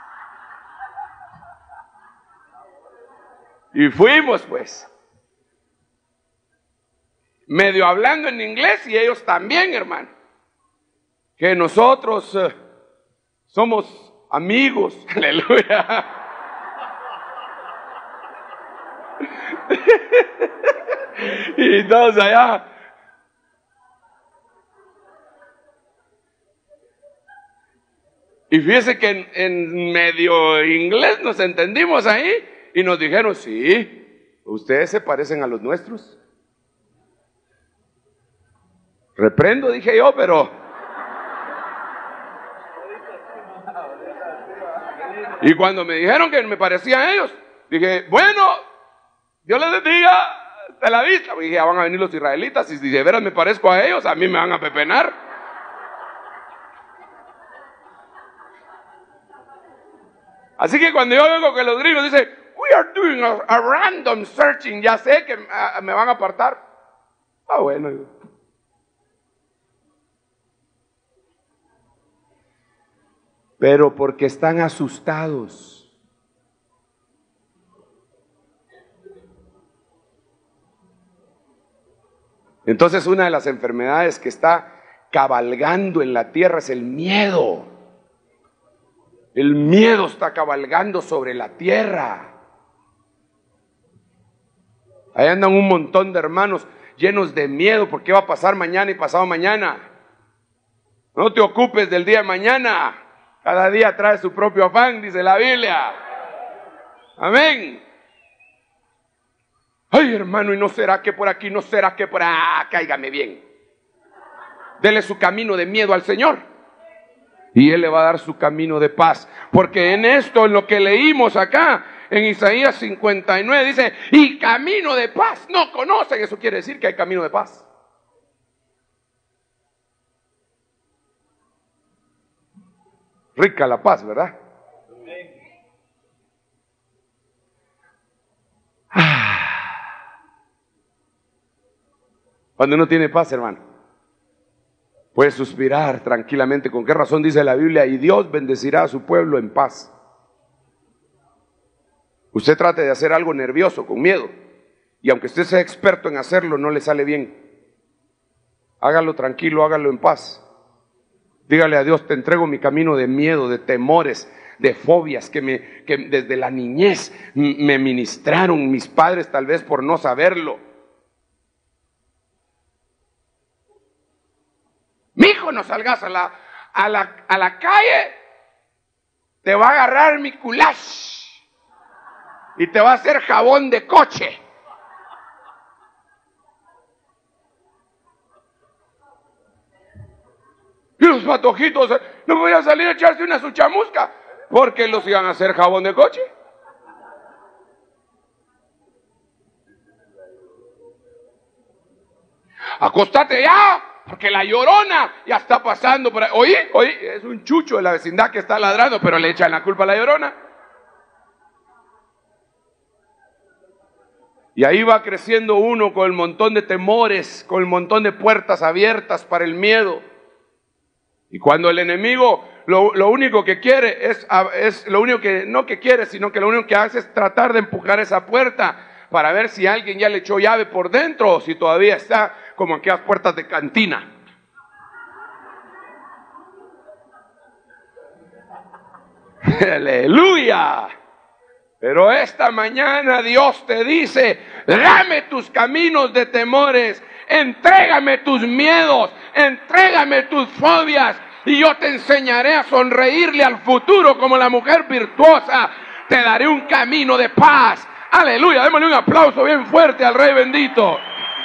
[SPEAKER 1] Y fuimos pues, medio hablando en inglés y ellos también, hermano, que nosotros somos amigos, aleluya. Y todos allá. Y fíjese que en medio inglés nos entendimos ahí y nos dijeron, sí, ustedes se parecen a los nuestros. Reprendo, dije yo, pero... Y cuando me dijeron que me parecía a ellos, dije, bueno, Dios les bendiga, hasta la vista. Y dije, ya van a venir los israelitas y si de veras me parezco a ellos, a mí me van a pepenar. Así que cuando yo vengo con los gringos, dice, we are doing a random searching, ya sé que me van a apartar. Bueno. pero porque están asustados. Entonces, una de las enfermedades que está cabalgando en la tierra es el miedo. El miedo está cabalgando sobre la tierra. Ahí andan un montón de hermanos llenos de miedo porque va a pasar mañana y pasado mañana. No te ocupes del día de mañana. Cada día trae su propio afán, dice la Biblia. Amén. Ay, hermano, ¿y no será que por aquí, no será que por acá? Cáigame bien. Dele su camino de miedo al Señor y Él le va a dar su camino de paz. Porque en esto, en lo que leímos acá, en Isaías 59, dice, y camino de paz no conocen. Eso quiere decir que hay camino de paz. Rica la paz, ¿verdad? Cuando uno tiene paz, hermano, puede suspirar tranquilamente. ¿Con qué razón dice la Biblia? Y Dios bendecirá a su pueblo en paz. Usted trate de hacer algo nervioso, con miedo, y aunque usted sea experto en hacerlo, no le sale bien. Hágalo tranquilo, hágalo en paz. Dígale a Dios, te entrego mi camino de miedo, de temores, de fobias que desde la niñez me ministraron mis padres, tal vez por no saberlo. Mijo, no salgas a la calle, te va a agarrar mi culash y te va a hacer jabón de coche. Y los patojitos no podían salir a echarse una su chamusca porque los iban a hacer jabón de coche. Acostate ya, porque la Llorona ya está pasando por ahí. Oye, es un chucho de la vecindad que está ladrando, pero le echan la culpa a la Llorona. Y ahí va creciendo uno con el montón de temores, con el montón de puertas abiertas para el miedo. Y cuando el enemigo lo único que quiere es lo único que no que quiere, sino que lo único que hace es tratar de empujar esa puerta para ver si alguien ya le echó llave por dentro o si todavía está como aquellas puertas de cantina. Aleluya. Pero esta mañana Dios te dice, dame tus caminos de temores, entrégame tus miedos, entrégame tus fobias y yo te enseñaré a sonreírle al futuro como la mujer virtuosa. Te daré un camino de paz. Aleluya, démosle un aplauso bien fuerte al Rey bendito.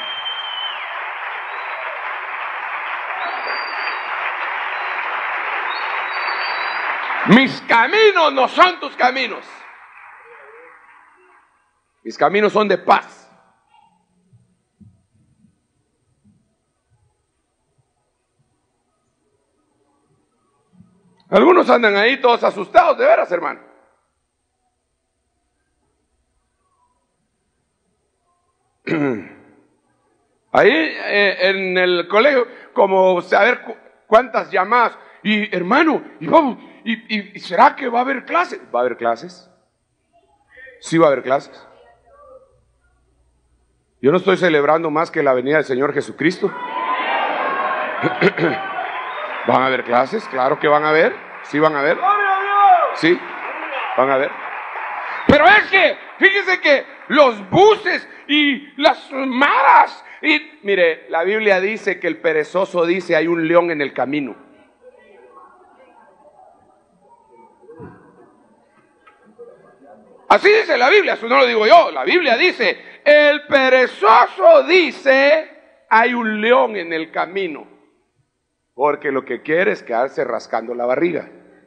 [SPEAKER 1] Mis caminos no son tus caminos. Mis caminos son de paz. Algunos andan ahí todos asustados, de veras, hermano. Ahí en el colegio, como saber cuántas llamadas. Y hermano, y vamos, y ¿será que va a haber clases? ¿Va a haber clases? Sí va a haber clases. Yo no estoy celebrando más que la venida del Señor Jesucristo. ¿Van a haber clases? Claro que van a haber. Sí van a haber. Sí, van a haber. Pero es que, fíjese que los buses y las maras, y mire, la Biblia dice que el perezoso dice, hay un león en el camino. Así dice la Biblia, eso no lo digo yo, la Biblia dice, el perezoso dice, hay un león en el camino, porque lo que quiere es quedarse rascando la barriga.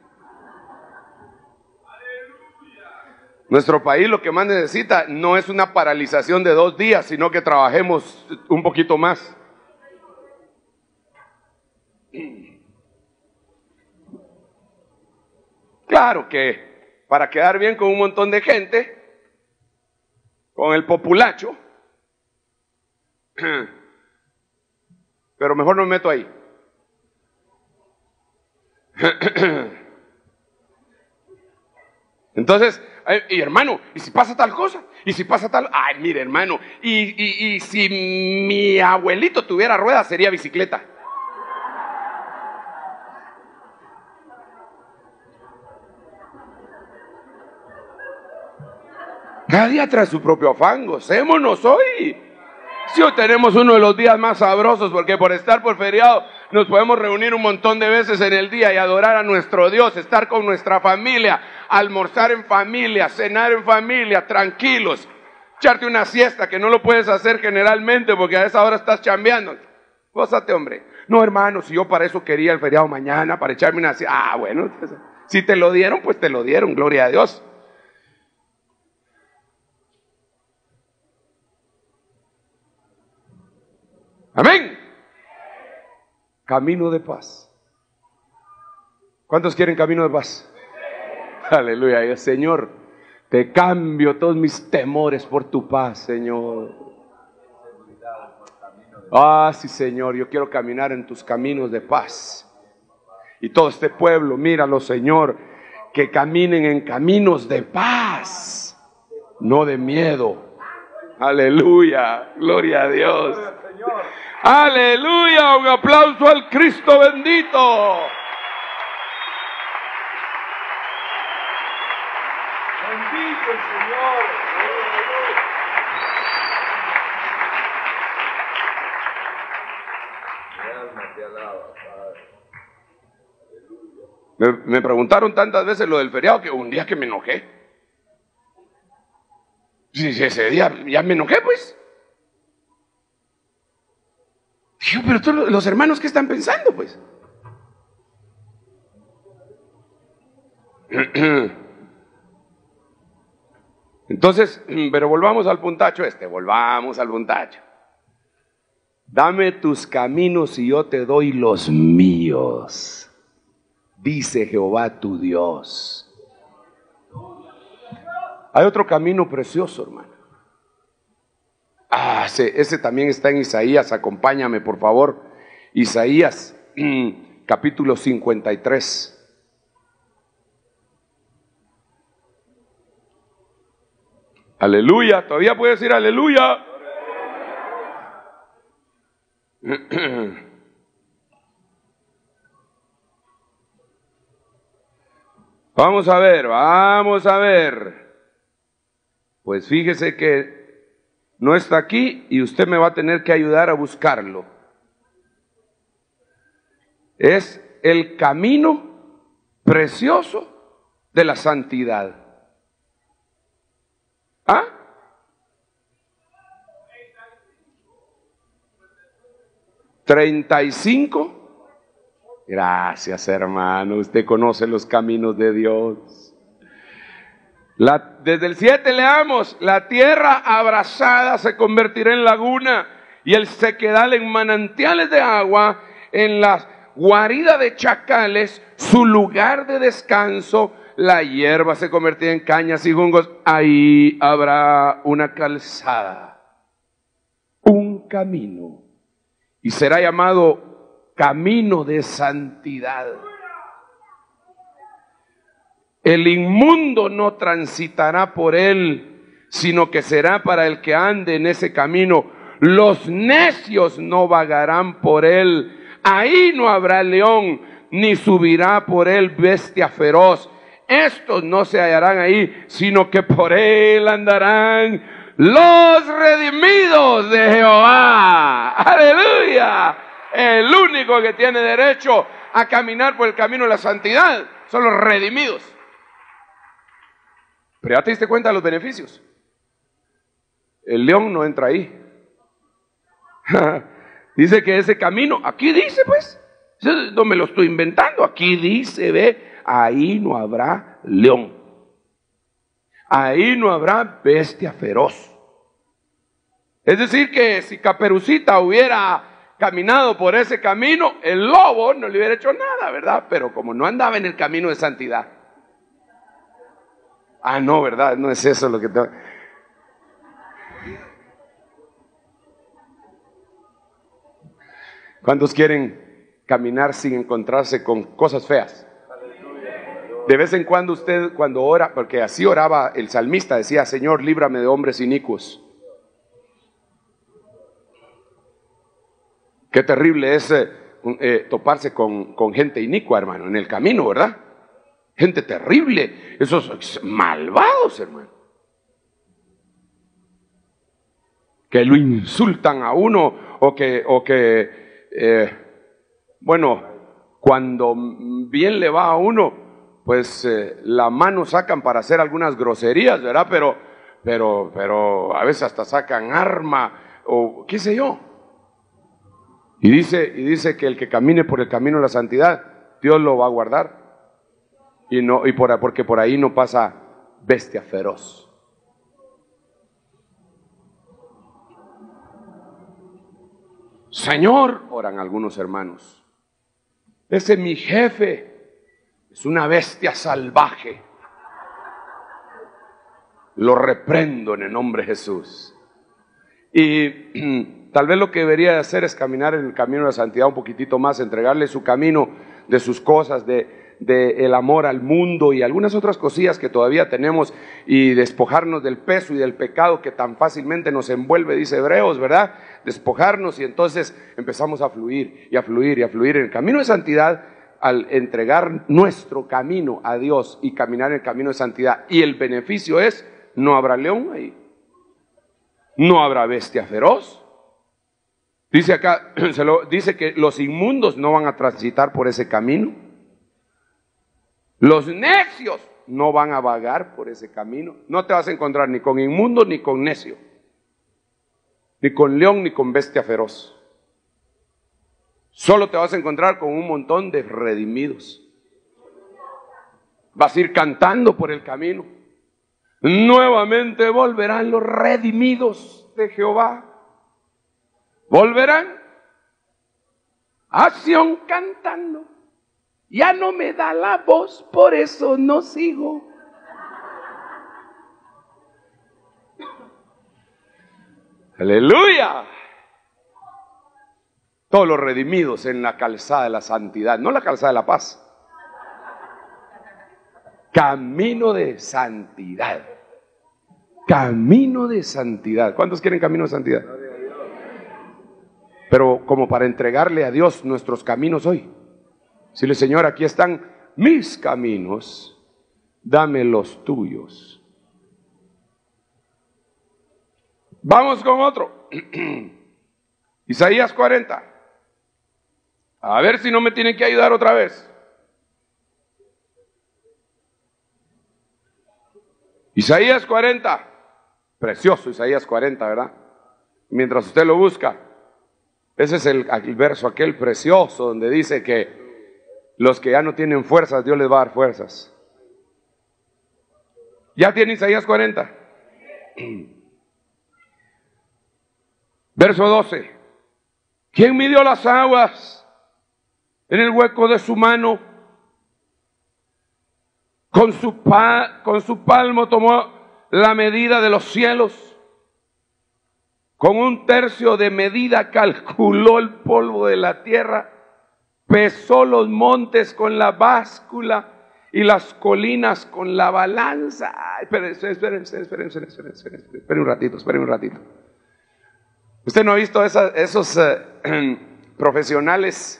[SPEAKER 1] Nuestro país lo que más necesita no es una paralización de 2 días, sino que trabajemos un poquito más. Claro que para quedar bien con un montón de gente, con el populacho, pero mejor no me meto ahí. Entonces, y hermano, ¿y si pasa tal cosa? ¿Y si pasa tal? Ay, mire, hermano, y si mi abuelito tuviera ruedas, sería bicicleta. Cada día trae su propio afán, gocémonos hoy. Si hoy tenemos uno de los días más sabrosos, porque por estar por feriado nos podemos reunir un montón de veces en el día y adorar a nuestro Dios, estar con nuestra familia, almorzar en familia, cenar en familia, tranquilos, echarte una siesta que no lo puedes hacer generalmente porque a esa hora estás chambeando. Gózate, hombre. No, hermano, si yo para eso quería el feriado mañana, para echarme una siesta. Ah, bueno, si te lo dieron, pues te lo dieron, gloria a Dios. Amén. Camino de paz. ¿Cuántos quieren camino de paz? Aleluya. Señor, te cambio todos mis temores por tu paz, Señor. Ah, sí, Señor, yo quiero caminar en tus caminos de paz. Y todo este pueblo, míralo, Señor, que caminen en caminos de paz, no de miedo. Aleluya, gloria a Dios. Aleluya, un aplauso al Cristo bendito. Bendito el Señor. Me preguntaron tantas veces lo del feriado que un día que me enojé. Sí, ese día ya me enojé, pues. Digo, pero todos los hermanos, ¿qué están pensando, pues? Entonces, pero volvamos al puntacho volvamos al puntacho. Dame tus caminos y yo te doy los míos, dice Jehová tu Dios. Hay otro camino precioso, hermano. Ese también está en Isaías, acompáñame por favor. Isaías, capítulo 53. Aleluya, todavía puedes decir aleluya. Vamos a ver. Pues fíjese que no está aquí y usted me va a tener que ayudar a buscarlo. Es el camino precioso de la santidad. ¿Ah? 35. Gracias, hermano. Usted conoce los caminos de Dios. Desde el 7 leamos: la tierra abrasada se convertirá en laguna y el sequedal en manantiales de agua, en la guarida de chacales, su lugar de descanso, la hierba se convertirá en cañas y jungos, ahí habrá una calzada, un camino, y será llamado camino de santidad. El inmundo no transitará por él, sino que será para el que ande en ese camino. Los necios no vagarán por él. Ahí no habrá león, ni subirá por él bestia feroz. Estos no se hallarán ahí, sino que por él andarán los redimidos de Jehová. ¡Aleluya! El único que tiene derecho a caminar por el camino de la santidad son los redimidos. Pero ya te diste cuenta de los beneficios. El león no entra ahí. Dice que ese camino, aquí dice pues, no me lo estoy inventando, aquí dice, ve, ahí no habrá león, ahí no habrá bestia feroz. Es decir que si Caperucita hubiera caminado por ese camino, el lobo no le hubiera hecho nada, ¿verdad? Pero como no andaba en el camino de santidad. No, ¿verdad? No es eso lo que te... ¿Cuántos quieren caminar sin encontrarse con cosas feas? De vez en cuando usted, cuando ora, porque así oraba el salmista, decía: Señor, líbrame de hombres inicuos. Qué terrible es toparse con gente inicua, hermano, en el camino, ¿verdad? Gente terrible, esos malvados, hermano, que lo insultan a uno, bueno, cuando bien le va a uno, pues la mano sacan para hacer algunas groserías, ¿verdad? Pero a veces hasta sacan arma o qué sé yo. Y dice que el que camine por el camino de la santidad, Dios lo va a guardar. Porque por ahí no pasa bestia feroz. Señor, oran algunos hermanos, ese mi jefe es una bestia salvaje. Lo reprendo en el nombre de Jesús. Y tal vez lo que debería de hacer es caminar en el camino de la santidad un poquitito más, entregarle su camino de sus cosas, de el amor al mundo y algunas otras cosillas que todavía tenemos, y despojarnos del peso y del pecado que tan fácilmente nos envuelve, dice Hebreos, ¿verdad? Despojarnos, y entonces empezamos a fluir y a fluir y a fluir en el camino de santidad. Al entregar nuestro camino a Dios y caminar en el camino de santidad, y el beneficio es: no habrá león ahí, no habrá bestia feroz. Dice acá, dice que los inmundos no van a transitar por ese camino. Los necios no van a vagar por ese camino. No te vas a encontrar ni con inmundo ni con necio, ni con león ni con bestia feroz. Solo te vas a encontrar con un montón de redimidos. Vas a ir cantando por el camino: nuevamente volverán los redimidos de Jehová. Volverán a Sión cantando. Ya no me da la voz, por eso no sigo. Aleluya. Todos los redimidos en la calzada de la santidad, no la calzada de la paz. Camino de santidad. Camino de santidad. ¿Cuántos quieren camino de santidad? Pero como para entregarle a Dios nuestros caminos hoy. Decirle: Señor, aquí están mis caminos, dame los tuyos. Vamos con otro. Isaías 40. A ver si no me tienen que ayudar otra vez. Isaías 40. Precioso Isaías 40, ¿verdad? Mientras usted lo busca, ese es el verso aquel precioso donde dice que los que ya no tienen fuerzas, Dios les va a dar fuerzas. ¿Ya tiene Isaías 40? Verso 12. ¿Quién midió las aguas en el hueco de su mano? Con su palmo tomó la medida de los cielos. Con 1/3 de medida calculó el polvo de la tierra. Pesó los montes con la báscula y las colinas con la balanza. Esperen un ratito. ¿Usted no ha visto esos profesionales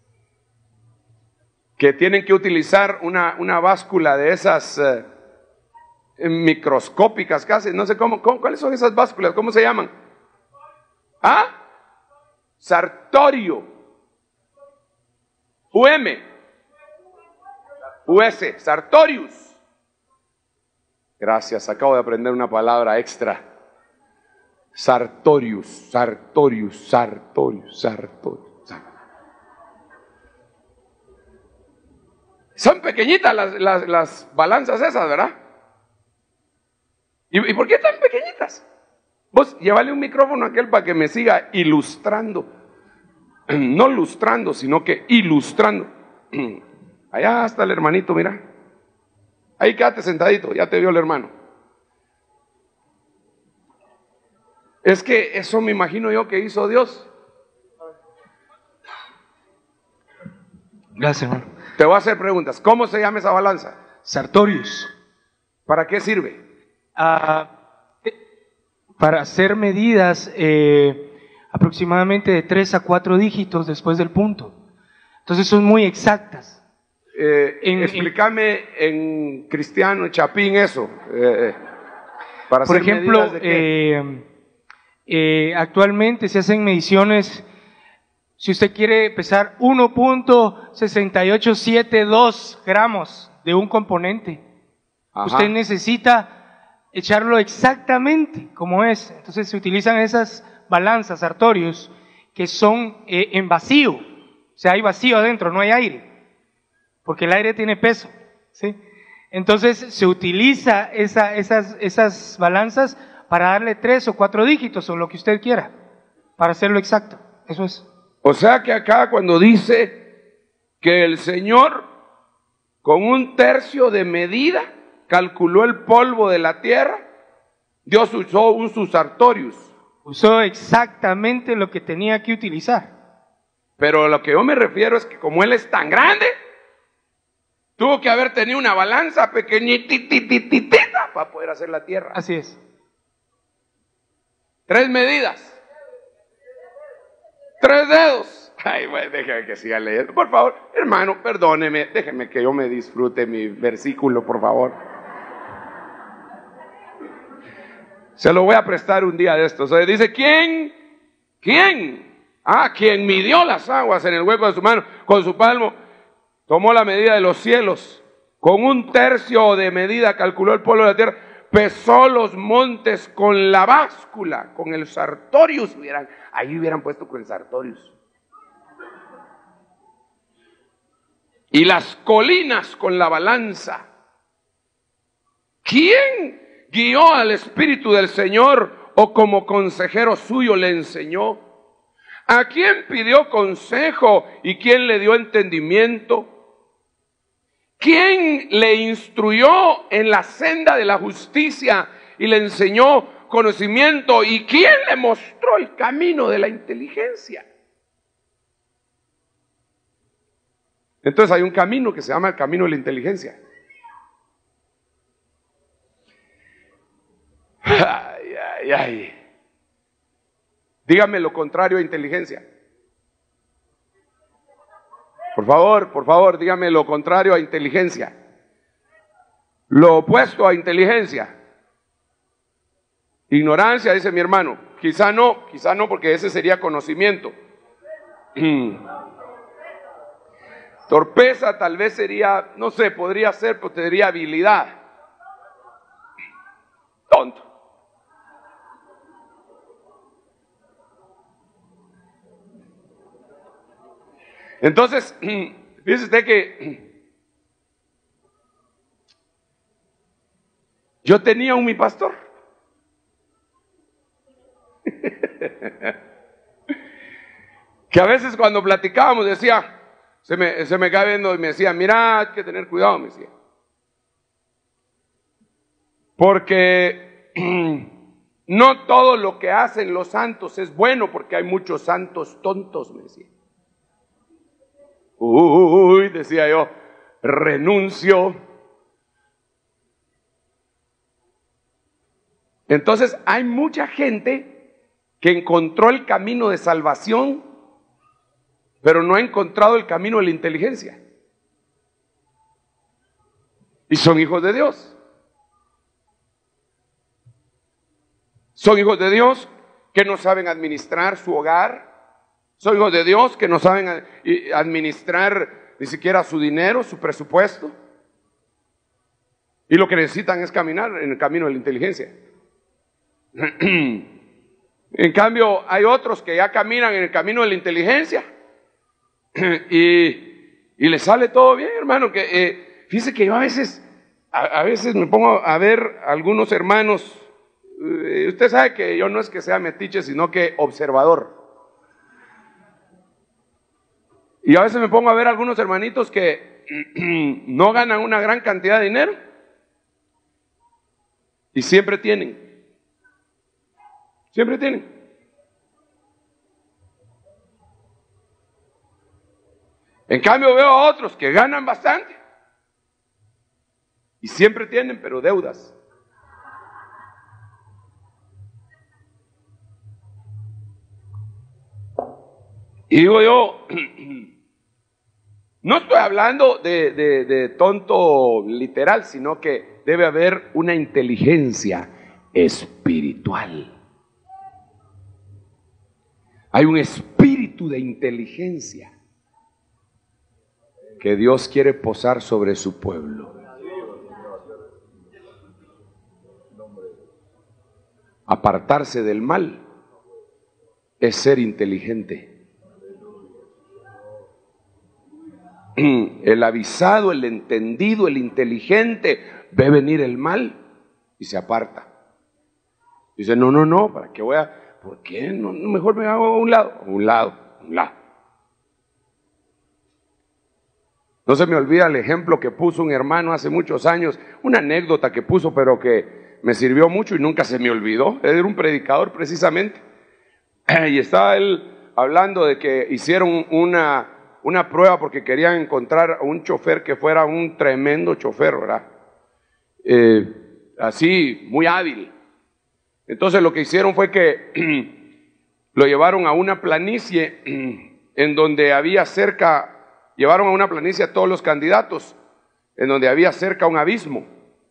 [SPEAKER 1] que tienen que utilizar una báscula de esas microscópicas casi? No sé ¿cuáles son esas básculas? ¿Cómo se llaman? ¿Ah? Sartorio. US, Sartorius. Gracias, acabo de aprender una palabra extra. Sartorius. Son pequeñitas las balanzas esas, ¿verdad? ¿Y por qué tan pequeñitas? Vos llévale un micrófono a aquel para que me siga ilustrando. No lustrando, sino que ilustrando. Allá está el hermanito, mira. Ahí quédate sentadito, ya te vio el hermano. Es que eso me imagino yo que hizo Dios.
[SPEAKER 2] Gracias, hermano.
[SPEAKER 1] Te voy a hacer preguntas. ¿Cómo se llama esa balanza?
[SPEAKER 2] Sartorius.
[SPEAKER 1] ¿Para qué sirve?
[SPEAKER 2] Para hacer medidas aproximadamente de 3 a 4 dígitos después del punto. Entonces son muy exactas.
[SPEAKER 1] Explícame en cristiano, en chapín, eso. Para
[SPEAKER 2] por
[SPEAKER 1] hacer
[SPEAKER 2] ejemplo,
[SPEAKER 1] medidas de qué.
[SPEAKER 2] actualmente se hacen mediciones. Si usted quiere pesar 1.6872 gramos de un componente,
[SPEAKER 1] Ajá.
[SPEAKER 2] usted necesita echarlo exactamente como es. Entonces se utilizan esas balanzas Sartorius que son en vacío. O sea, hay vacío adentro, no hay aire, porque el aire tiene peso, ¿sí? Entonces se utiliza esas balanzas para darle 3 o 4 dígitos o lo que usted quiera, para hacerlo exacto. Eso es.
[SPEAKER 1] O sea que acá cuando dice que el Señor con 1/3 de medida calculó el polvo de la tierra, Dios usó un Sartorius.
[SPEAKER 2] Usó exactamente lo que tenía que utilizar.
[SPEAKER 1] Pero lo que yo me refiero es que como Él es tan grande, tuvo que haber tenido una balanza pequeñititititita para poder hacer la tierra.
[SPEAKER 2] Así es.
[SPEAKER 1] 3 medidas. 3 dedos. Ay, bueno, déjame que siga leyendo. Por favor, hermano, perdóneme, déjeme que yo me disfrute mi versículo, por favor. Se lo voy a prestar un día de estos. O sea, dice, ¿quién? Quien midió las aguas en el hueco de su mano, con su palmo, tomó la medida de los cielos, con 1/3 de medida calculó el polvo de la tierra, pesó los montes con la báscula, con el Sartorius, ahí hubieran puesto con el Sartorius. Y las colinas con la balanza. ¿Quién guió al Espíritu del Señor o como consejero suyo le enseñó? ¿A quién pidió consejo y quién le dio entendimiento? ¿Quién le instruyó en la senda de la justicia y le enseñó conocimiento? ¿Y quién le mostró el camino de la inteligencia? Entonces hay un camino que se llama el camino de la inteligencia. Ay. Dígame lo contrario a inteligencia. Por favor, dígame lo contrario a inteligencia. Lo opuesto a inteligencia. Ignorancia, dice mi hermano. Quizá no, porque ese sería conocimiento. Torpeza tal vez sería, no sé, podría ser, pero tendría habilidad. Tonto. Entonces, fíjese usted que yo tenía mi pastor. Que a veces cuando platicábamos decía, se me cae viendo y me decía, mira, hay que tener cuidado, me decía. Porque no todo lo que hacen los santos es bueno, porque hay muchos santos tontos, me decía. Uy, decía yo, renuncio. Entonces hay mucha gente que encontró el camino de salvación, pero no ha encontrado el camino de la inteligencia. Y son hijos de Dios. Son hijos de Dios que no saben administrar su hogar. Son hijos de Dios que no saben administrar ni siquiera su dinero, su presupuesto. Y lo que necesitan es caminar en el camino de la inteligencia. En cambio, hay otros que ya caminan en el camino de la inteligencia y les sale todo bien, hermano. Fíjese que yo a veces me pongo a ver algunos hermanos. Usted sabe que yo no es que sea metiche, sino que observador. Y a veces me pongo a ver algunos hermanitos que no ganan una gran cantidad de dinero y siempre tienen. Siempre tienen. En cambio veo a otros que ganan bastante Y siempre tienen, pero deudas. Y digo yo, no estoy hablando de tonto literal, sino que debe haber una inteligencia espiritual. Hay un espíritu de inteligencia que Dios quiere posar sobre su pueblo. Apartarse del mal es ser inteligente. El avisado, el entendido, el inteligente ve venir el mal y se aparta. Dice, no, ¿para qué voy a...? ¿Por qué? No, mejor me hago a un lado. No se me olvida el ejemplo que puso un hermano hace muchos años, una anécdota que puso, pero que me sirvió mucho y nunca se me olvidó. Él era un predicador precisamente. Y estaba él hablando de que hicieron una prueba porque querían encontrar a un chofer que fuera un tremendo chofer, ¿verdad? Así, muy hábil. Entonces lo que hicieron fue que lo llevaron a una planicie en donde había cerca, llevaron a una planicie a todos los candidatos, en donde había cerca un abismo.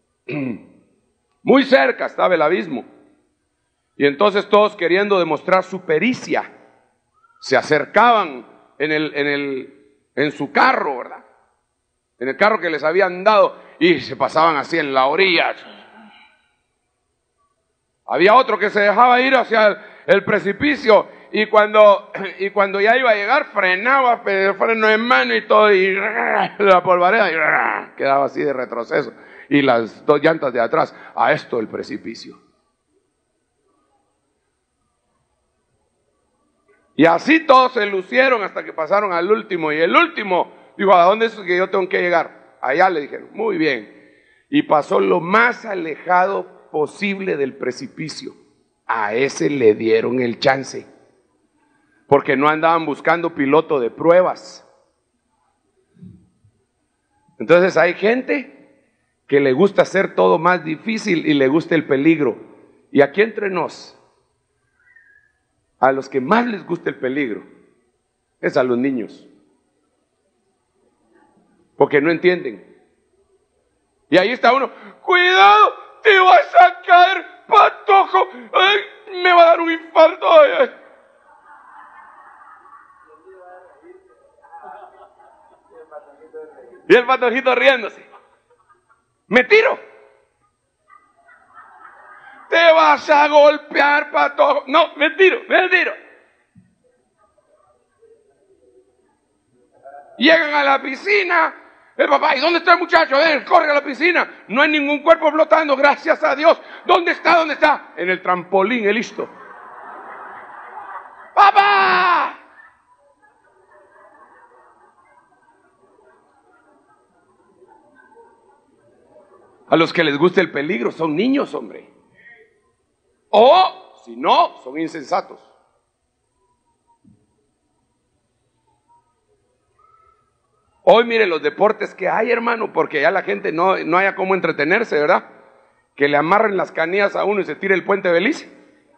[SPEAKER 1] Muy cerca estaba el abismo. Y entonces todos, queriendo demostrar su pericia, se acercaban en su carro, ¿verdad? En el carro que les habían dado, y se pasaban así en la orilla. Había otro que se dejaba ir hacia el precipicio, y cuando ya iba a llegar, frenaba, freno en mano y todo, y la polvareda, y quedaba así de retroceso, y las dos llantas de atrás, a esto el precipicio. Y así todos se lucieron hasta que pasaron al último, y el último dijo, ¿a dónde es que yo tengo que llegar? Allá, le dijeron, muy bien. Y pasó lo más alejado posible del precipicio. A ese le dieron el chance, porque no andaban buscando piloto de pruebas. Entonces hay gente que le gusta hacer todo más difícil y le gusta el peligro. Y aquí entre nos, a los que más les gusta el peligro es a los niños, porque no entienden. Y ahí está uno, cuidado, te vas a caer, patojo, ay, me va a dar un infarto. Ay. Y el patojito riéndose, me tiro. Te vas a golpear, patojo. No, me tiro. Llegan a la piscina. El papá, ¿y dónde está el muchacho? Corre a la piscina. No hay ningún cuerpo flotando, gracias a Dios. ¿Dónde está? En el trampolín, listo. ¡Papá! A los que les gusta el peligro son niños, hombre. O, si no, son insensatos. Hoy mire los deportes que hay, hermano, porque ya la gente no haya cómo entretenerse, ¿verdad? Que le amarren las canillas a uno y se tire el puente Belice.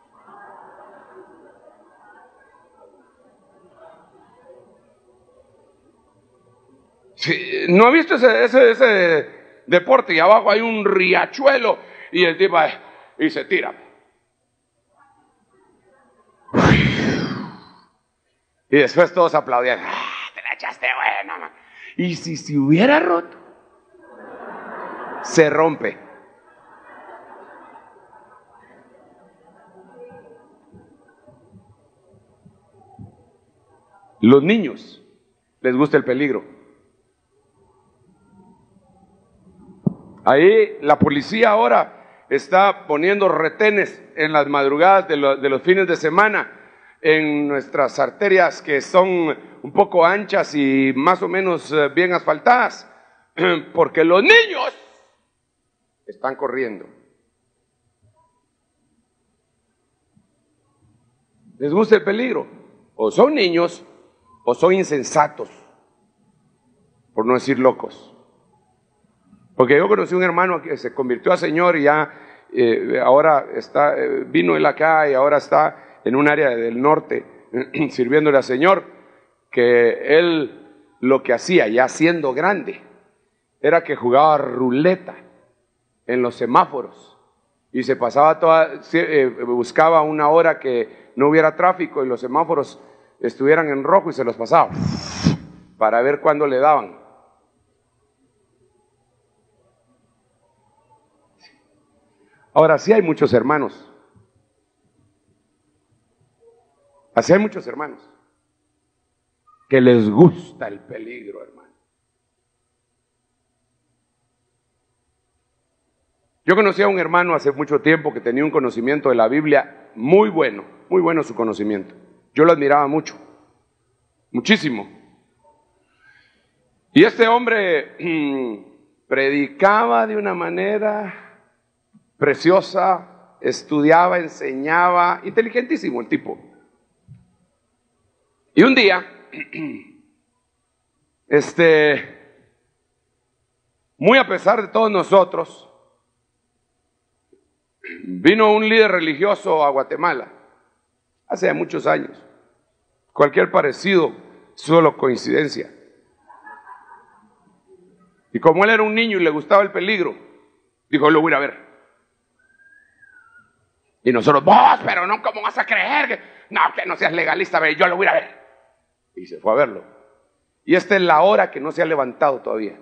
[SPEAKER 1] Sí, ¿no ha visto ese deporte? Y abajo hay un riachuelo y el tipo y se tira. Y después todos aplaudían. Te la echaste buena, man. Y si se hubiera roto, se rompe. Los niños les gusta el peligro. Ahí la policía ahora está poniendo retenes en las madrugadas de los fines de semana en nuestras arterias que son un poco anchas y más o menos bien asfaltadas, porque los niños están corriendo. ¿Les gusta el peligro? O son niños o son insensatos, por no decir locos. Porque yo conocí un hermano que se convirtió a Señor y ya ahora está, vino él acá y ahora está en un área del norte sirviéndole al Señor, que él lo que hacía ya siendo grande era que jugaba ruleta en los semáforos y se pasaba buscaba una hora que no hubiera tráfico y los semáforos estuvieran en rojo y se los pasaba para ver cuándo le daban. Ahora sí hay muchos hermanos, así hay muchos hermanos que les gusta el peligro, hermano. Yo conocí a un hermano hace mucho tiempo que tenía un conocimiento de la Biblia muy bueno su conocimiento. Yo lo admiraba mucho, muchísimo. Y este hombre predicaba de una manera preciosa, estudiaba, enseñaba, inteligentísimo el tipo. Y un día, muy a pesar de todos nosotros, vino un líder religioso a Guatemala, hace muchos años. Cualquier parecido, solo coincidencia. Y como él era un niño y le gustaba el peligro, dijo, lo voy a ir a ver. Y nosotros, vos, pero no, ¿cómo vas a creer? Que no seas legalista, yo lo voy a ir a ver. Y se fue a verlo. Y esta es la hora que no se ha levantado todavía.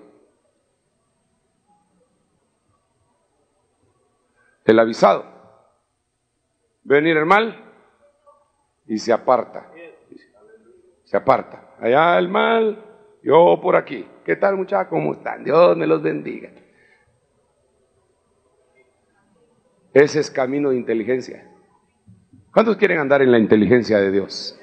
[SPEAKER 1] El avisado. Venir el mal y se aparta. Se aparta. Allá el mal, yo por aquí. ¿Qué tal, muchachos? ¿Cómo están? Dios me los bendiga. Ese es camino de inteligencia. ¿Cuántos quieren andar en la inteligencia de Dios?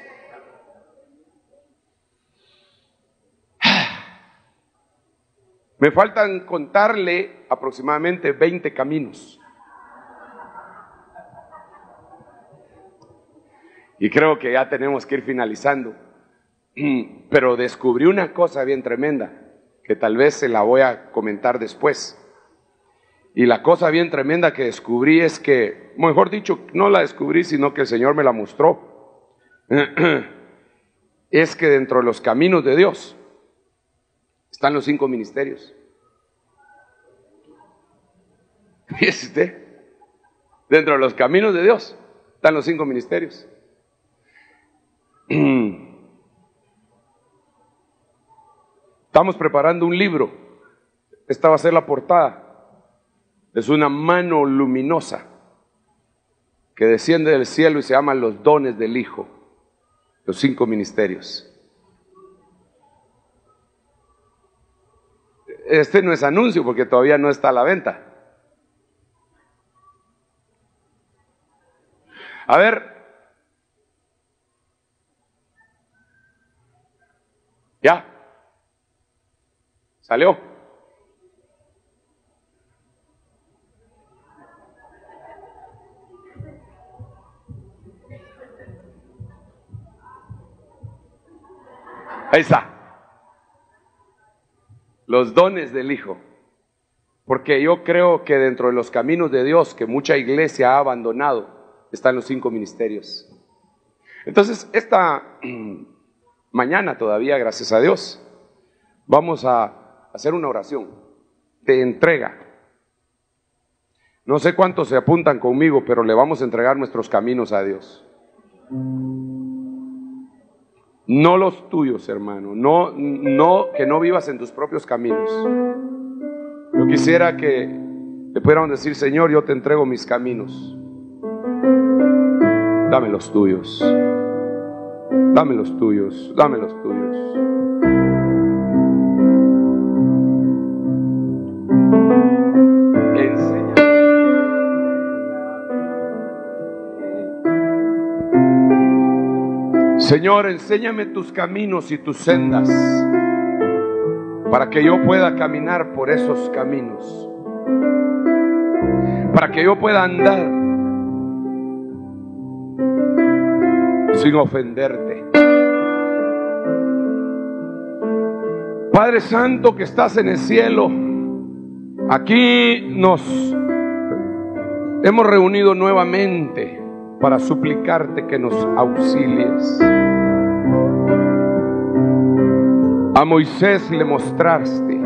[SPEAKER 1] Me faltan contarle aproximadamente 20 caminos. Y creo que ya tenemos que ir finalizando. Pero descubrí una cosa bien tremenda, que tal vez se la voy a comentar después. Y la cosa bien tremenda que descubrí es que, mejor dicho, no la descubrí, sino que el Señor me la mostró. Es que dentro de los caminos de Dios están los 5 ministerios. Fíjese usted, dentro de los caminos de Dios están los 5 ministerios. Estamos preparando un libro. Esta va a ser la portada. Es una mano luminosa que desciende del cielo y se llaman los dones del Hijo, los 5 ministerios. Este no es anuncio porque todavía no está a la venta. A ver, ya, salió. Ahí está. Los dones del Hijo. Porque yo creo que dentro de los caminos de Dios que mucha iglesia ha abandonado, están los 5 ministerios. Entonces, esta mañana todavía, gracias a Dios, vamos a hacer una oración de entrega. No sé cuántos se apuntan conmigo, pero le vamos a entregar nuestros caminos a Dios. No los tuyos, hermano. No, que no vivas en tus propios caminos. Yo quisiera que le pudiéramos decir, Señor, yo te entrego mis caminos. Dame los tuyos. Dame los tuyos. Dame los tuyos. Señor, enséñame tus caminos y tus sendas para que yo pueda caminar por esos caminos, para que yo pueda andar sin ofenderte. Padre Santo que estás en el cielo, Aquí nos hemos reunido nuevamente para suplicarte que nos auxilies. A Moisés le mostraste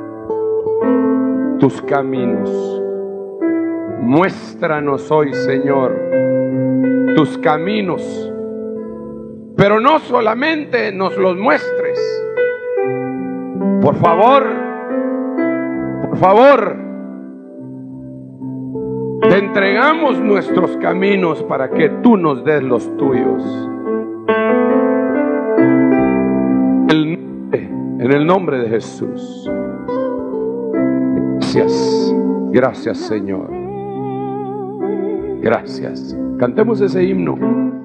[SPEAKER 1] tus caminos. Muéstranos hoy, Señor, tus caminos, pero no solamente nos los muestres. Por favor, te entregamos nuestros caminos para que tú nos des los tuyos. En el nombre de Jesús. Gracias Señor. Gracias. Cantemos ese himno.